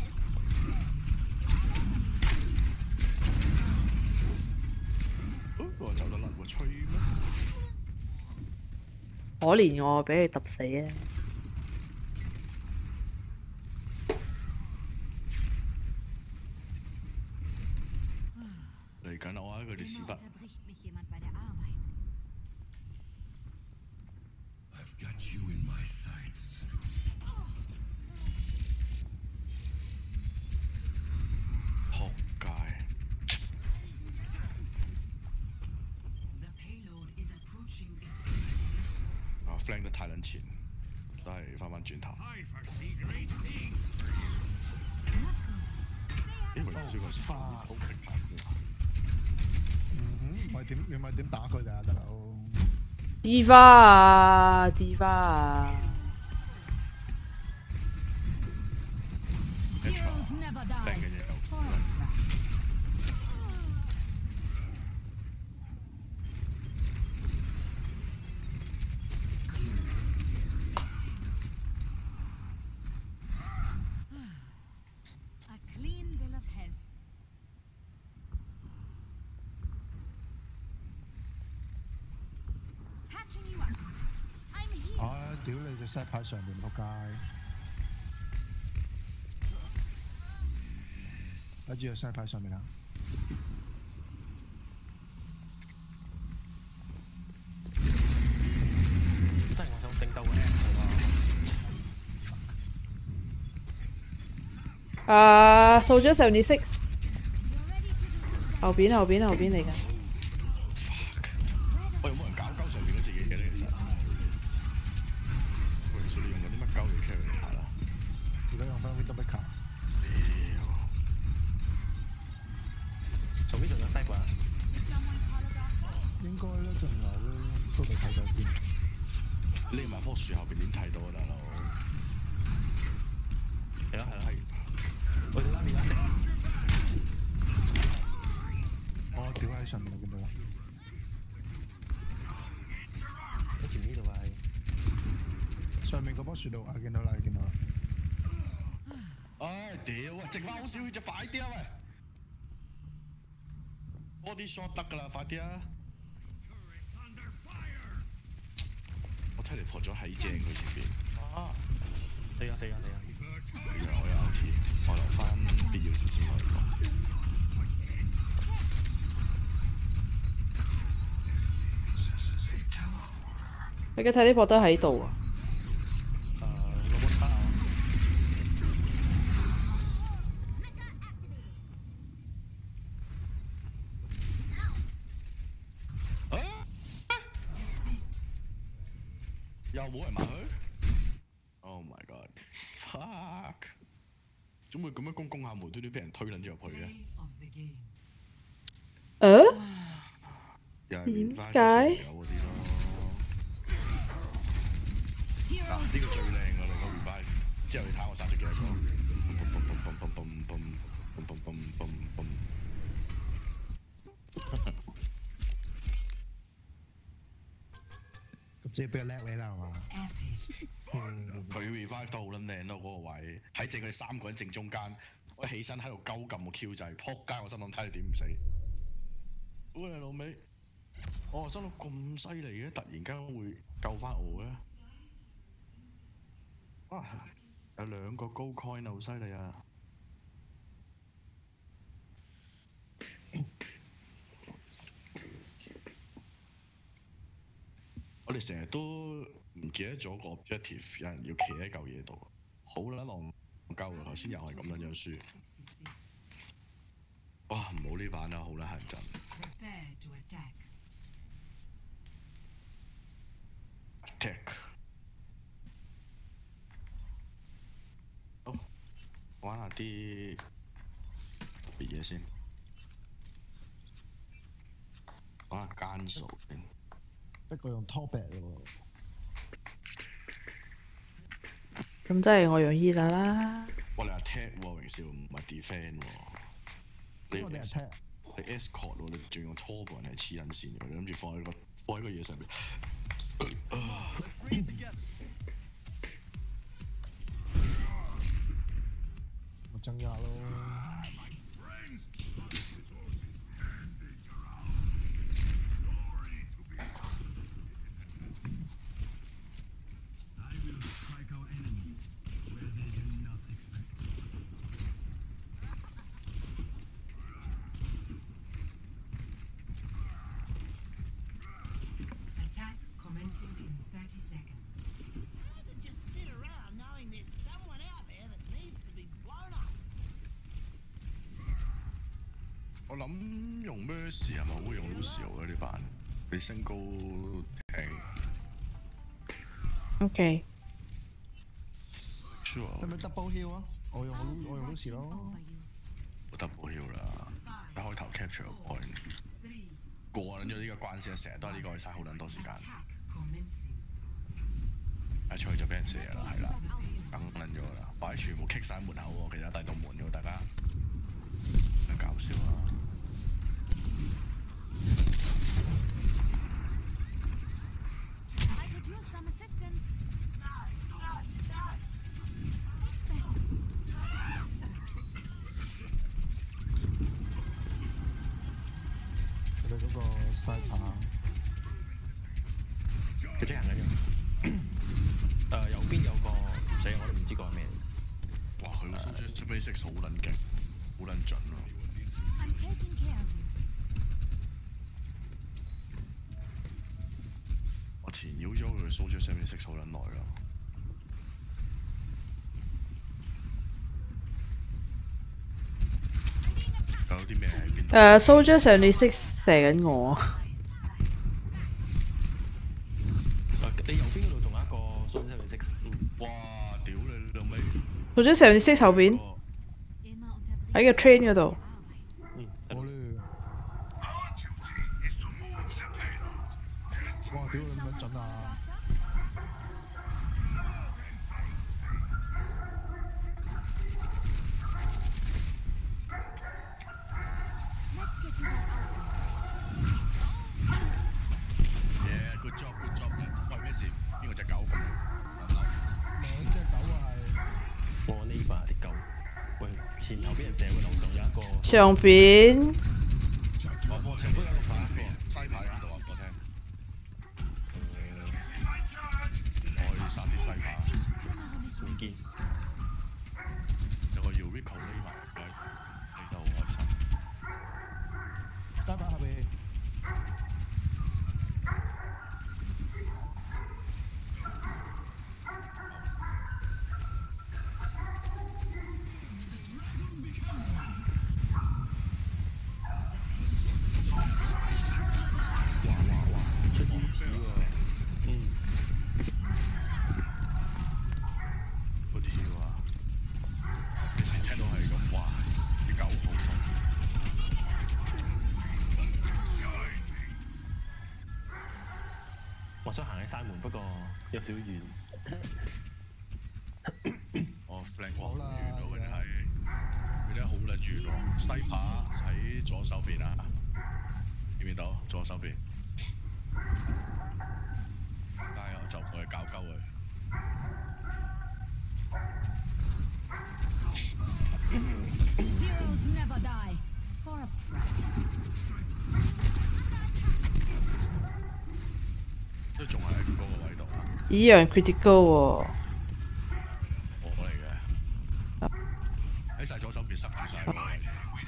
哦，我走得甩喎，吹咩？ 可憐我，俾佢揼死啊！ 嚟緊啦！我喺佢哋屎忽。 Unterbricht mich jemand bei der Arbeit. I've got you in my sights. 撲街！ 緊錢，都係翻翻轉頭。因為燒個花好食緊嘅。 嗯哼，咪點你咪點打佢哋啊，大佬 ？D 花啊，D 花啊！ Heroes never die. 唉，屌你隻 set 牌上面仆街！喺住個 set 牌上面啊！ 真係我想頂鬥嘅。 啊，數咗 seventy six， 後邊後邊後邊嚟㗎。 喂，有冇人搞鳩上面嗰自己嘅咧？其實，喂，其實你用緊啲乜鳩嚟 carry 下啦？ 而家用翻 Widow Maker。 做邊仲有西瓜？ 應該咧，仲有咧，都未睇到邊。 匿埋棵樹後邊點睇到啊，大佬？ 係咯係咯係。我哋拉面啦。 我屌喺上面，見到啦。 喺前面呢度係。 上面嗰棵樹度啊，見到啦，見到啦。 唉，屌啊！剩翻好少血啫，快啲啊喂！ body shot 得㗎啦，快啲啊！我睇嚟破咗喺正佢前邊。 啊！死啊死啊死啊！ 原來我有 O T， 我留翻必要時先可以講。 你嘅睇呢博都喺度啊！ 誒，攞乜卡啊？ 又冇人埋去 ？Oh my god！Fuck！ 點會咁樣攻攻下無端端俾人推撚咗入去嘅？ 誒？ 又係變翻點解？ 有嗰啲咯。嗱，呢個最靚㗎啦，個 revive。之後你睇我殺咗幾多個？ 即係比較叻你啦，係嘛？ 佢 revive 都好撚靚咯，嗰個位喺正佢哋三個人正中間，我起身喺度鳩撳個 Q 掣，撲街！我心諗睇你點唔死。喂，老味，我心諗咁犀利嘅，突然間會救翻我嘅。啊！有兩個高 coin 好犀利啊！我哋成日都唔記得咗個 objective， 有人要企喺嚿嘢度，好撚戇鳩啊！頭先又係咁樣樣輸。哇！唔好呢版啦，好撚閒陣。Attack。好，玩下啲特別嘢先，玩下奸數先。 不過用 top 嘅喎， 咁即係我用伊莎啦。 我哋 attack 喎，榮少唔係 defend 喎。你我哋 attack， 你 escort 喎，你仲用 top 人係黐撚線嘅，你諗住放喺個放喺個嘢上邊。 我增壓咯。 我諗用 Mercy 係咪好用 Lucio 嘅呢版？你升高聽。 OK。 使唔使 double heal 啊？我用我用 Lucy 咯。 冇 double heal 啦，一開頭 capture 個 point 過撚咗呢個關先，成日都係呢個，嘥好撚多時間。一出去就俾人射啦，係啦，梗撚咗啦，或者全部棘晒門口喎，其實第度門喎，大家真搞笑啊！ 佢嗰個 sniper 佢即行緊嘅。誒右邊有個死，我都唔知個係咩。 哇！佢個 Soldier Seventy Six 好撚勁，好撚準咯。我纏繞咗佢 Soldier Seventy Six 好撚耐啦。有啲咩喺邊？ 誒 Soldier seventy six 射緊我。 你右邊嗰度仲有一個 Soldier seventy six。 哇！屌你老味！ Soldier seventy six 後邊喺個 train 嗰度。 嗯， 我咧。哇！屌你咁撚準啊！ 嘢 ，good job，good job。喂，咩事？邊個隻狗？ 兩隻狗啊係。 我呢把啲狗，喂，前後俾人射個樓上有一個。 上邊。 我我前邊有個牌，西牌喺度話我聽。我要殺啲西牌。唔見。有個叫 Rico 呢排，你就好開心。 西牌後邊。 我想行喺山門，不過有少少遠。 我 flank 好遠喎，佢哋係，佢哋好撚遠喎。西扒喺左手邊啊，見唔見到？左手邊。加油，就我哋搞鳩佢。 Heroes never die for a price. 都仲係喺嗰個位度啊！ 依樣 critical 喎。 我嚟嘅，喺晒左手邊塞住晒個位。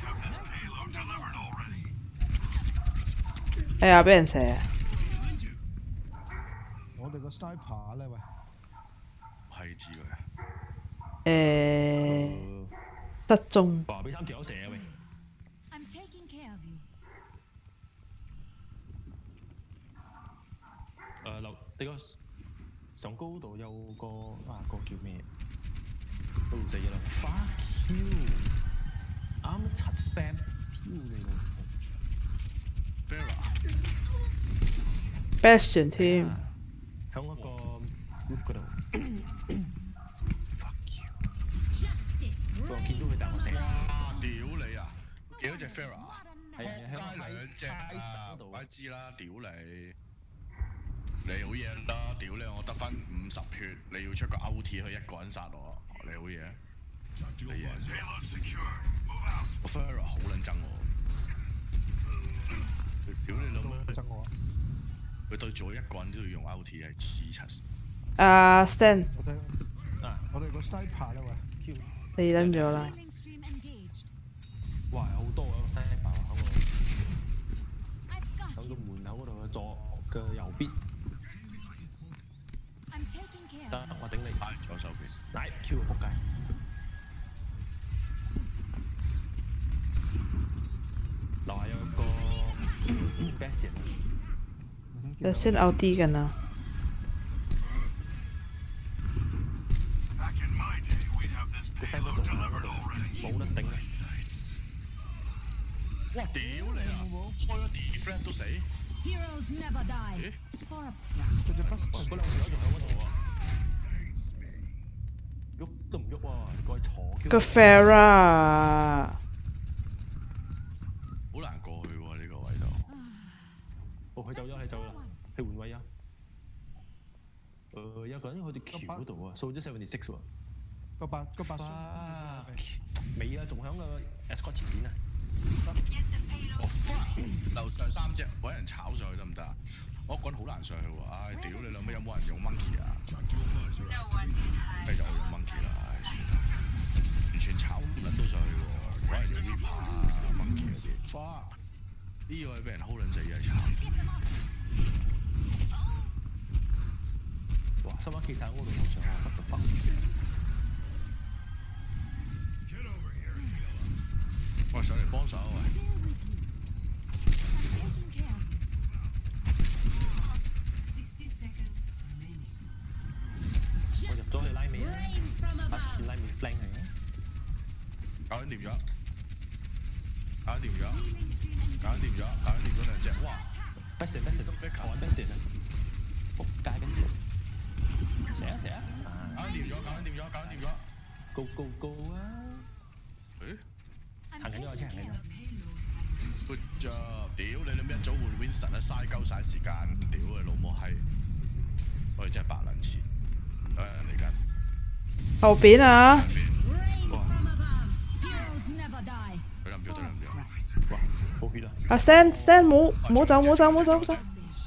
哎呀，俾人射。 我哋個 sniper 咧喂。 係知佢。 誒，失蹤。 哇！俾三條友射啊喂！ I'm taking care of you. 誒樓你個上高度有個啊個叫咩？嗰度死咗啦 ！Fuck you！啱七 spam， 挑你老母 ！Bastion 添。 喺嗰個 roof 嗰度。Fuck you！ 我見到佢但我射。 哇！屌你啊！幾多隻 Farah？ 係啊， 加兩隻啊！鬼知啦！屌你！你好嘢啦！屌你，我得翻五十血，你要出個 O T 去一個人殺我，你好嘢！你嘢！我 Farah 好撚憎我，屌你老母！ 憎我。 佢對住我一個人都要用 O T 係黐柒。 啊 ，Stan。 我哋啊，我哋個 sniper 咧喂， 死撚咗啦！ 哇，好多啊個 sniper 喺度，喺個門口嗰度嘅左嘅右邊。得，我頂你。 係左手邊。 奶 Q 仆街。樓下有個 Bastion。 Bastion out 啲緊啊！ 頂啊！ 哇！屌你啊！開咗 deflect 都死。 Heroes never die. 咦？ For a 佢隻 bus 嗰兩條友仲喺嗰度啊！喐都唔喐喎，你過去坐。 個 Pharah 好難過去喎呢個位度。 哦，佢走咗，佢走啦，去換位啊！誒，有個人去條橋嗰度啊，掃咗 seventy six 喎。 個八個八啊！尾啊，仲喺個 escort 前面啊！ 哦 fuck！樓上三隻揾人炒上去得唔得啊？我一個人好難上去喎！唉，屌你兩尾有冇人用 monkey 啊？跟住我用 monkey 啦，唉算啦，完全炒唔撚到上去喎！揾人用 reaper 啊 monkey 嗰啲 fuck！呢個係俾人 hold 撚死嘅慘。 哇！收翻企晒嗰度樓上啊，乜都得。 喂，上嚟幫手啊喂！ 我入咗去拉尾啦，發現拉尾 flank 係啊！ 搞緊掂咗，搞緊掂咗，搞緊掂咗，搞緊掂咗兩隻，哇 ！best best 都 best 玩 best 啊！仆街跟住，射啊射啊！ 搞緊掂咗，搞緊掂咗，搞緊掂咗 ，go go go 啊！ 誒？ 行緊咗，車行緊咗。 Good job！屌你諗一早換 Winston 啦，嘥鳩曬時間，屌你老母閪！我哋真係白撚錢，有人嚟緊。 後邊啊！ 哇！ Heroes never die. 對唔住，對唔住。 哇！冇血啊！ 啊 stand stand 冇冇走冇走冇走冇走！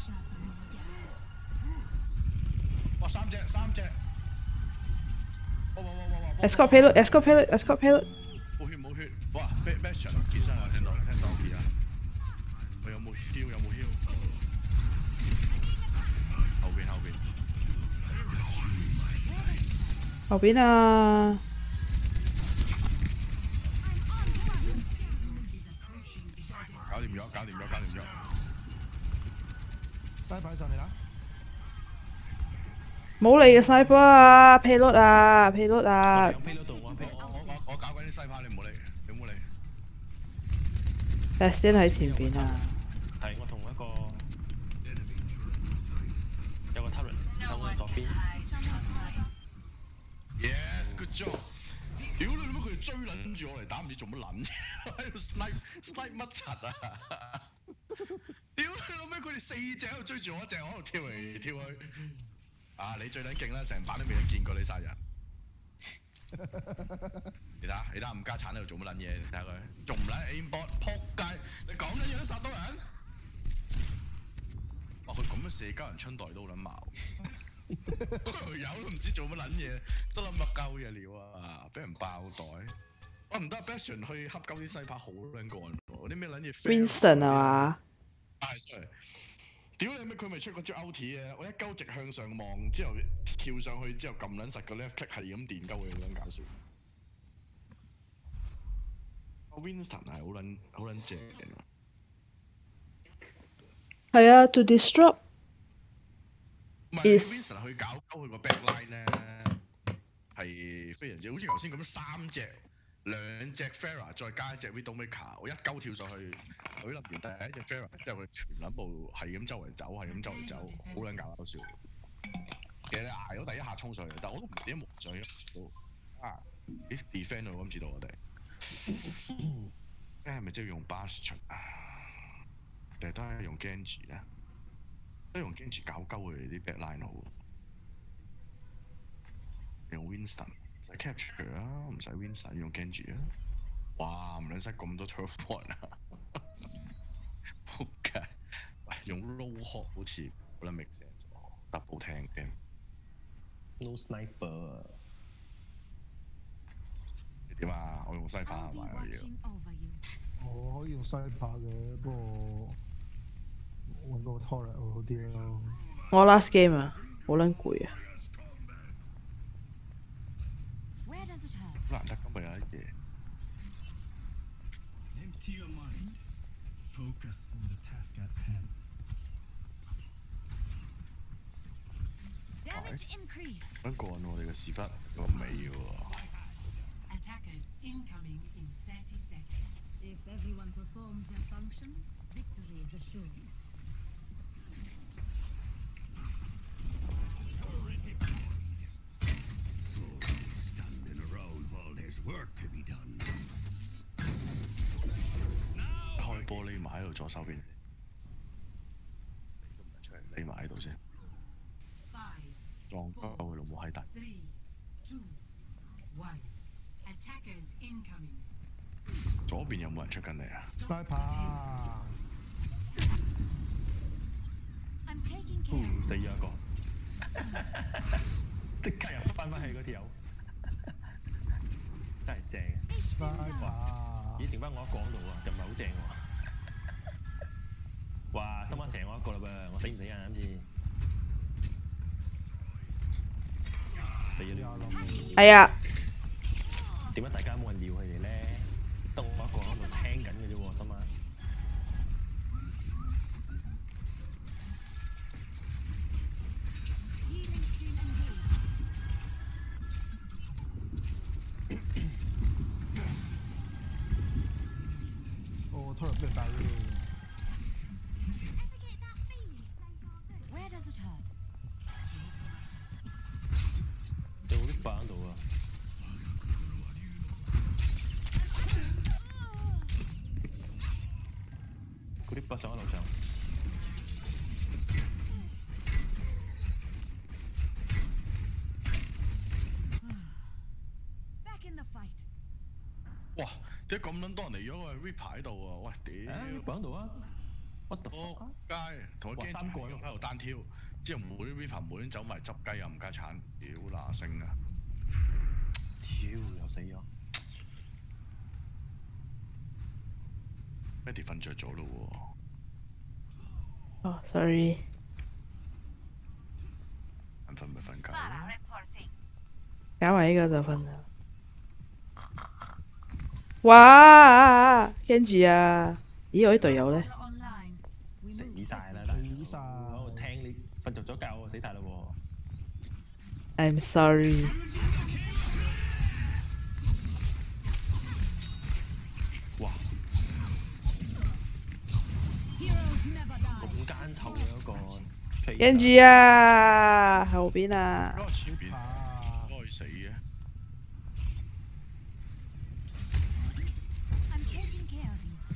哇！三隻三隻！哇哇哇哇哇 escort payload escort payload escort payload。 冇血冇血！哇 ！Bastion 健身我聽到聽到片啊！我有冇 heal 有冇 heal？ 後邊後邊。 後邊啊！ 搞掂咗，搞掂咗，搞掂咗。 拉牌上嚟啦！ 冇嚟嘅 sniper 啊 ，payload 啊 ，payload 啊！ 有 payload 度，我 payload。 我我我搞緊啲西巴，你唔好理，你唔好理。 Bastion 喺前邊啊！ 係我同一個有個 turret 喺我左邊。 Yes，good job。屌你做乜佢哋追撚住我嚟打，唔知做乜撚嘢，喺度 snipe snipe 乜柒啊！屌你老味，佢哋四隻喺度追住我，一隻我喺度跳嚟跳去。啊！你最撚勁啦，成版都未見過你殺人。你睇下，你睇下冚家鏟喺度做乜撚嘢？你睇下佢，仲唔撚 aimbot？撲街！你講緊嘢都殺到人？哇！佢咁樣射交人春袋都撚矛。條友都唔知做乜撚嘢，得撚乜鳩嘢料啊！俾人爆袋。我唔得 Bastion 去恰鳩啲西帕好撚過癮喎，啲咩撚嘢 Winston 啊嘛？ 係 sorry。屌你咩？佢咪出嗰招 out 嘅，我一鳩直向上望，之後跳上去之後撳撚實個 left click 係咁電鳩佢，好撚搞笑。Winston 係好撚好撚正嘅。 係啊 ，to disrupt。 唔係 Winston 去搞鳩佢個 backline 咧，係非常之好似頭先咁三隻兩隻 Pharah 再加一隻 Widowmaker， 我一鳩跳上去，舉立完第一隻 Pharah， 之後佢全撚部係咁周圍走，係咁周圍走，好撚搞笑。其實你捱咗第一下衝上去，但我都唔知點解冇上到。啊，咦 defend 我今次到我哋，即係咪即係用 Bastion 啊？定係都係用 Genji 咧？都用 Genji 搞鳩佢哋啲 backline 好。用 Winston。唔使 capture 啊，唔使 Winston 用 Genji 啊！哇，唔撚使咁多 turbo 啊！仆街！喂，用 low hawk 好似好撚 make sense 喎 ，double tank 嘅。 No sniper。 你點啊？我用西帕係咪我要？ 我可以用西帕嘅，不過揾個 turret 會好啲咯。 我 last game 啊，好撚攰啊！ 好難得今日有一嘢。 Empty your mind. Focus on the task at hand. Damage increase. 想幹我哋嘅屎忽個尾喎。 incoming in thirty seconds. If everyone performs their function, victory is assured. Stand in a row while there's work to be done. 開玻璃埋喺度左手邊，你都唔係出嚟，匿埋喺度先， Five, 撞鳩佢老母閪大。 three, two, one. Attackers incoming. 左邊有冇人出緊嚟啊？ sniper， I'm taking 哦 care. 死咗一個，即刻又翻返去嗰條友，真係正。 sniper， 咦？剩翻我一個喺度喎，又唔係好正喎。哇！心諗成我一個啦噃，我死唔死啊？今次死咗呢係啊， 點解大家冇人撩佢哋咧？得我一個喺度聽緊嘅啫喎，心諗。 哦，拖入邊大嘅。 Where does it hurt? 有啲白喺度啊！嗰啲白上喺樓上。 Back in the fight. 哇！點解咁撚多人嚟咗個 Reaper 喺度啊？喂，屌！ 白喺度啊！What the fuck 啊！ 街同佢驚三個喺度單挑，之後無端 Reaper 無端走埋執雞又唔加鏟，屌嗱聲啊！ 屌又死咗。 Eddie 瞓着咗咯哦，sorry， 喎，眼瞓咪瞓覺。 搞埋呢個就瞓啦。哇！跟住啊，咦？我啲隊友咧？ 死晒啦！大佬死晒喺度聽你瞓着咗覺喎，死晒啦喎！ I'm sorry。 哇！咁奸透嘅嗰個， 跟住啊，後邊啊， 嗰個前邊該死嘅。 I'm taking care of you.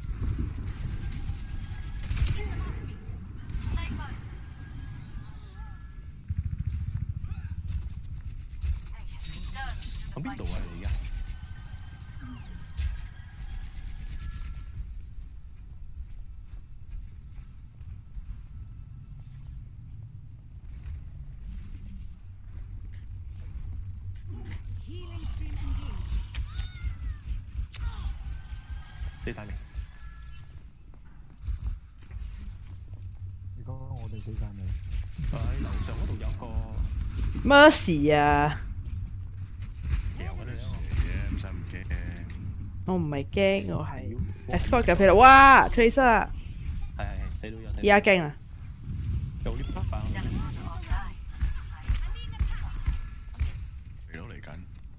喺邊度啊？你而家？ Healing stream engaged. 死晒未？ 你講我哋死晒未？ 喺樓上嗰度有個 Mercy 啊！ 嚼緊你啊！ 嘢唔使唔驚。 我唔係驚，我係 escort 嘅譬如哇 Tracer， 係係係，死到有。 而家驚啦！ 有啲白板。 嚟到嚟緊。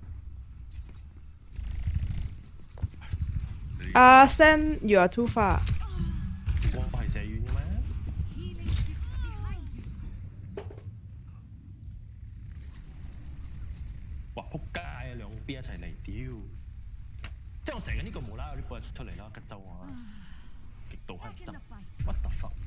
啊 Sam you are too far。 我係射遠嘅咩？ Healing stream behind you. 哇！撲街啊！兩邊一齊嚟，屌！即係我射緊呢個無啦啦有啲波出嚟啦，吉州啊，極度 Back in 乞 the 憎 fight. ，what the fuck！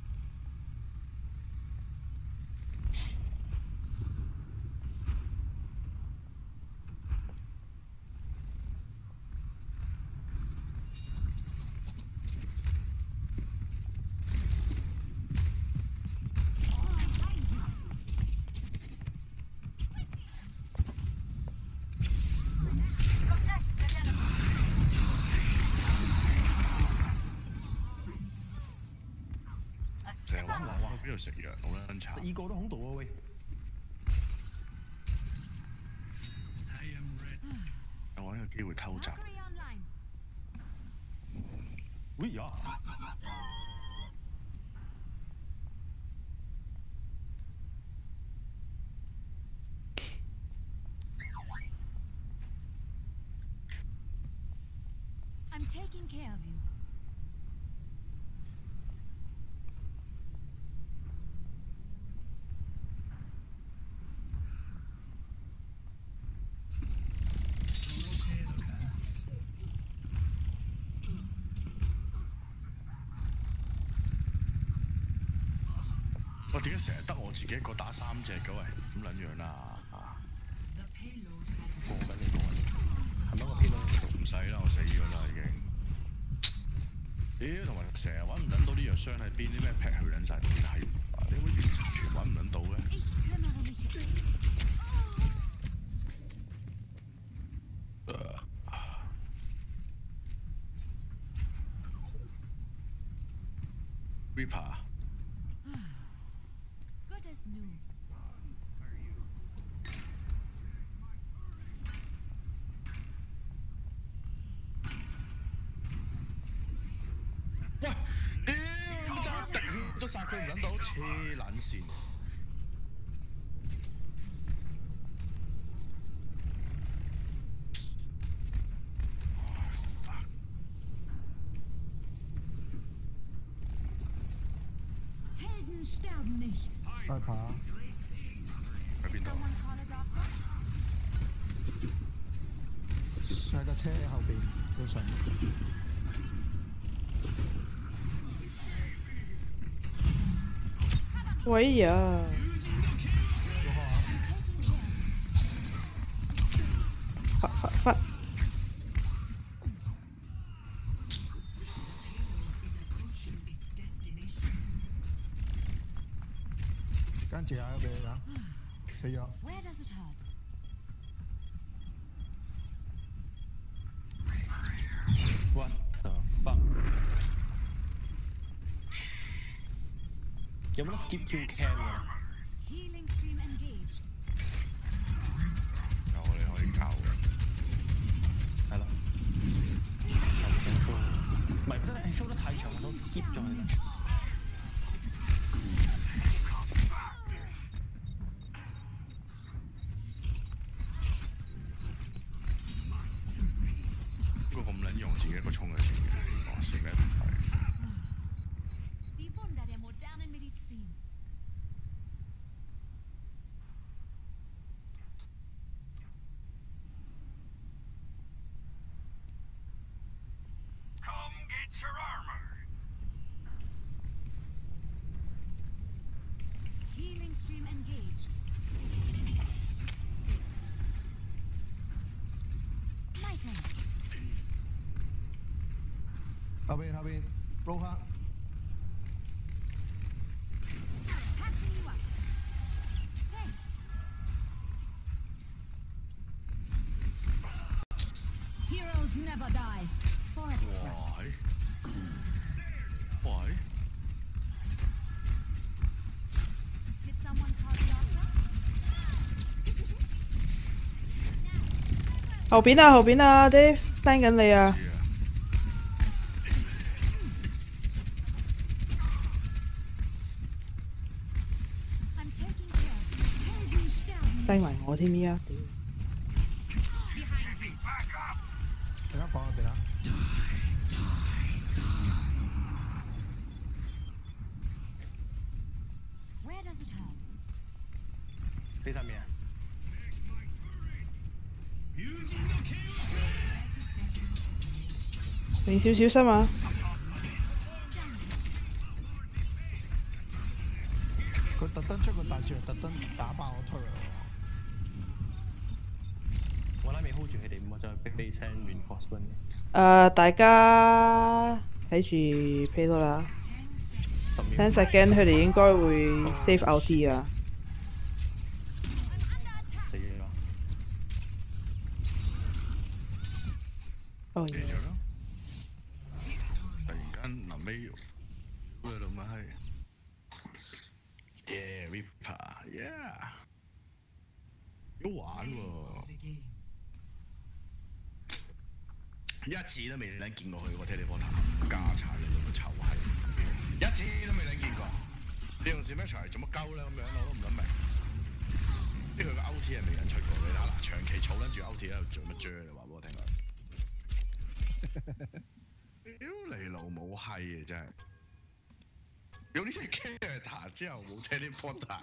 成日玩玩玩去邊度食藥，好撚慘。 四個都喺度啊喂！ 我揾個機會偷襲。 Valkyrie online. 喂呀！ I'm taking care of you. 我點解成日得我自己一個打三隻嘅喂？咁撚樣啊！ 過緊你過緊，係咪個 payload？ 唔使啦，我死咗啦已經。屌，同埋成日揾唔撚到啲藥箱喺邊，啲咩劈去撚晒邊係，你會完全揾唔撚到嘅。Reaper。 Good as new. 喂，屌！咁就一滴血都殺佢唔撚到，黐撚線。 Helden sterben nicht. Sniper 喺邊度？ 喺架車後邊都順。 喂呀！發發發！ 跟住有一個人死咗。 Where does it hurt? What the fuck？ 有冇得 skip kill cam 㗎？ Healing stream engaged. 有你可以教嘅。 係咯。唔係真係 show 得太長，我都 skip 咗佢啦。 不過咁撚用自己一個衝嘅前嘅，我死咩唔係。 Die Wunder der modernen Medizin. Come get your armor. Healing stream engaged. My thanks. 後邊後邊 roll 黑。 Patching you up. Thanks. Heroes never die. For 喂喂， Did someone call the doctor? 後邊啊後邊啊啲 send 緊你啊！ I'm taking care of you. Helden sterben. 低埋我添依家，屌！ 陣間放我哋啦。 Where does it hurt? 飛得咩啊？ 零少小心啊！ 佢特登出個大樹，特登打爆我推啊！ 我拉尾 hold 住佢哋，唔好再逼你 send reinforcement。 誒，大家睇住 pay 多啦。ten second 佢哋應該會 save out 啲啊。 死咗啦！ 哦。 贏咗咯！突然間臨尾，嗰度咪係。 Yeah, Reaper, yeah， 好玩喎！一次都未撚見過佢個 teleporter， 家產你老母臭閪！一次都未撚見過。你用 Symmetra 做乜鳩咧？咁樣我都唔諗明。即係佢個 O T 係未撚出過，你睇嗱，長期儲撚住 O T 喺度做乜啫？你話俾我聽下。 閪嘅真係。有呢隻 character 之後冇 teleporter，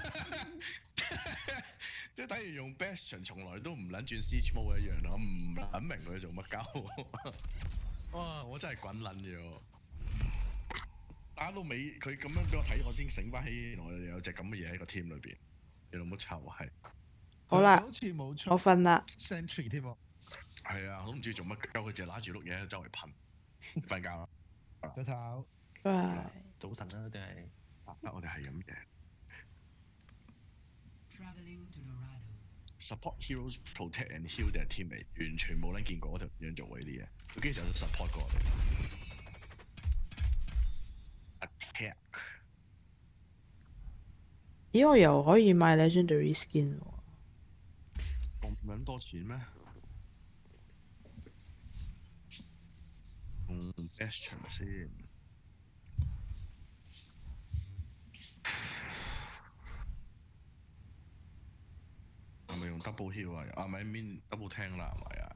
即係等於用 Bastion 從來都唔撚轉 Siege mode 一樣咯，唔撚明佢做乜鳩。哇！我真係滾撚咗。打到尾佢咁樣俾我睇，我先醒翻起，原來有隻咁嘅嘢喺個 team 裏邊。你老母臭係。 好啦， 好似冇出我瞓啦。 Sentry 添喎。 係啊，我都唔知做乜鳩，佢淨係揦住碌嘢喺周圍噴。瞓覺啦。 早唞。 拜。 早晨啦，定係啊？我哋係咁嘅。Support heroes protect and heal their teammate， 完全冇撚見過嗰條樣做呢啲嘢。佢經常都 support 過我哋。Attack。 咦？我又可以買 legendary skin 喎。 咁撚多錢咩？用 Bastion 先。係咪用 double heal 啊？啊咪 mean double tank 啦，係咪啊？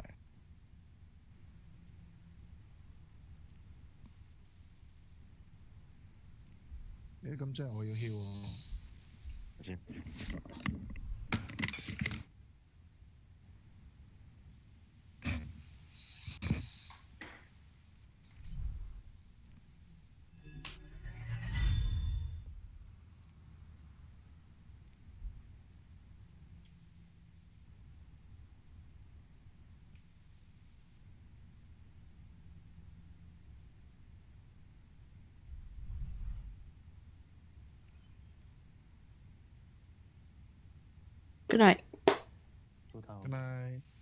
誒咁即係我要 heal 喎。 先。 Good night. 早唞。 Good night.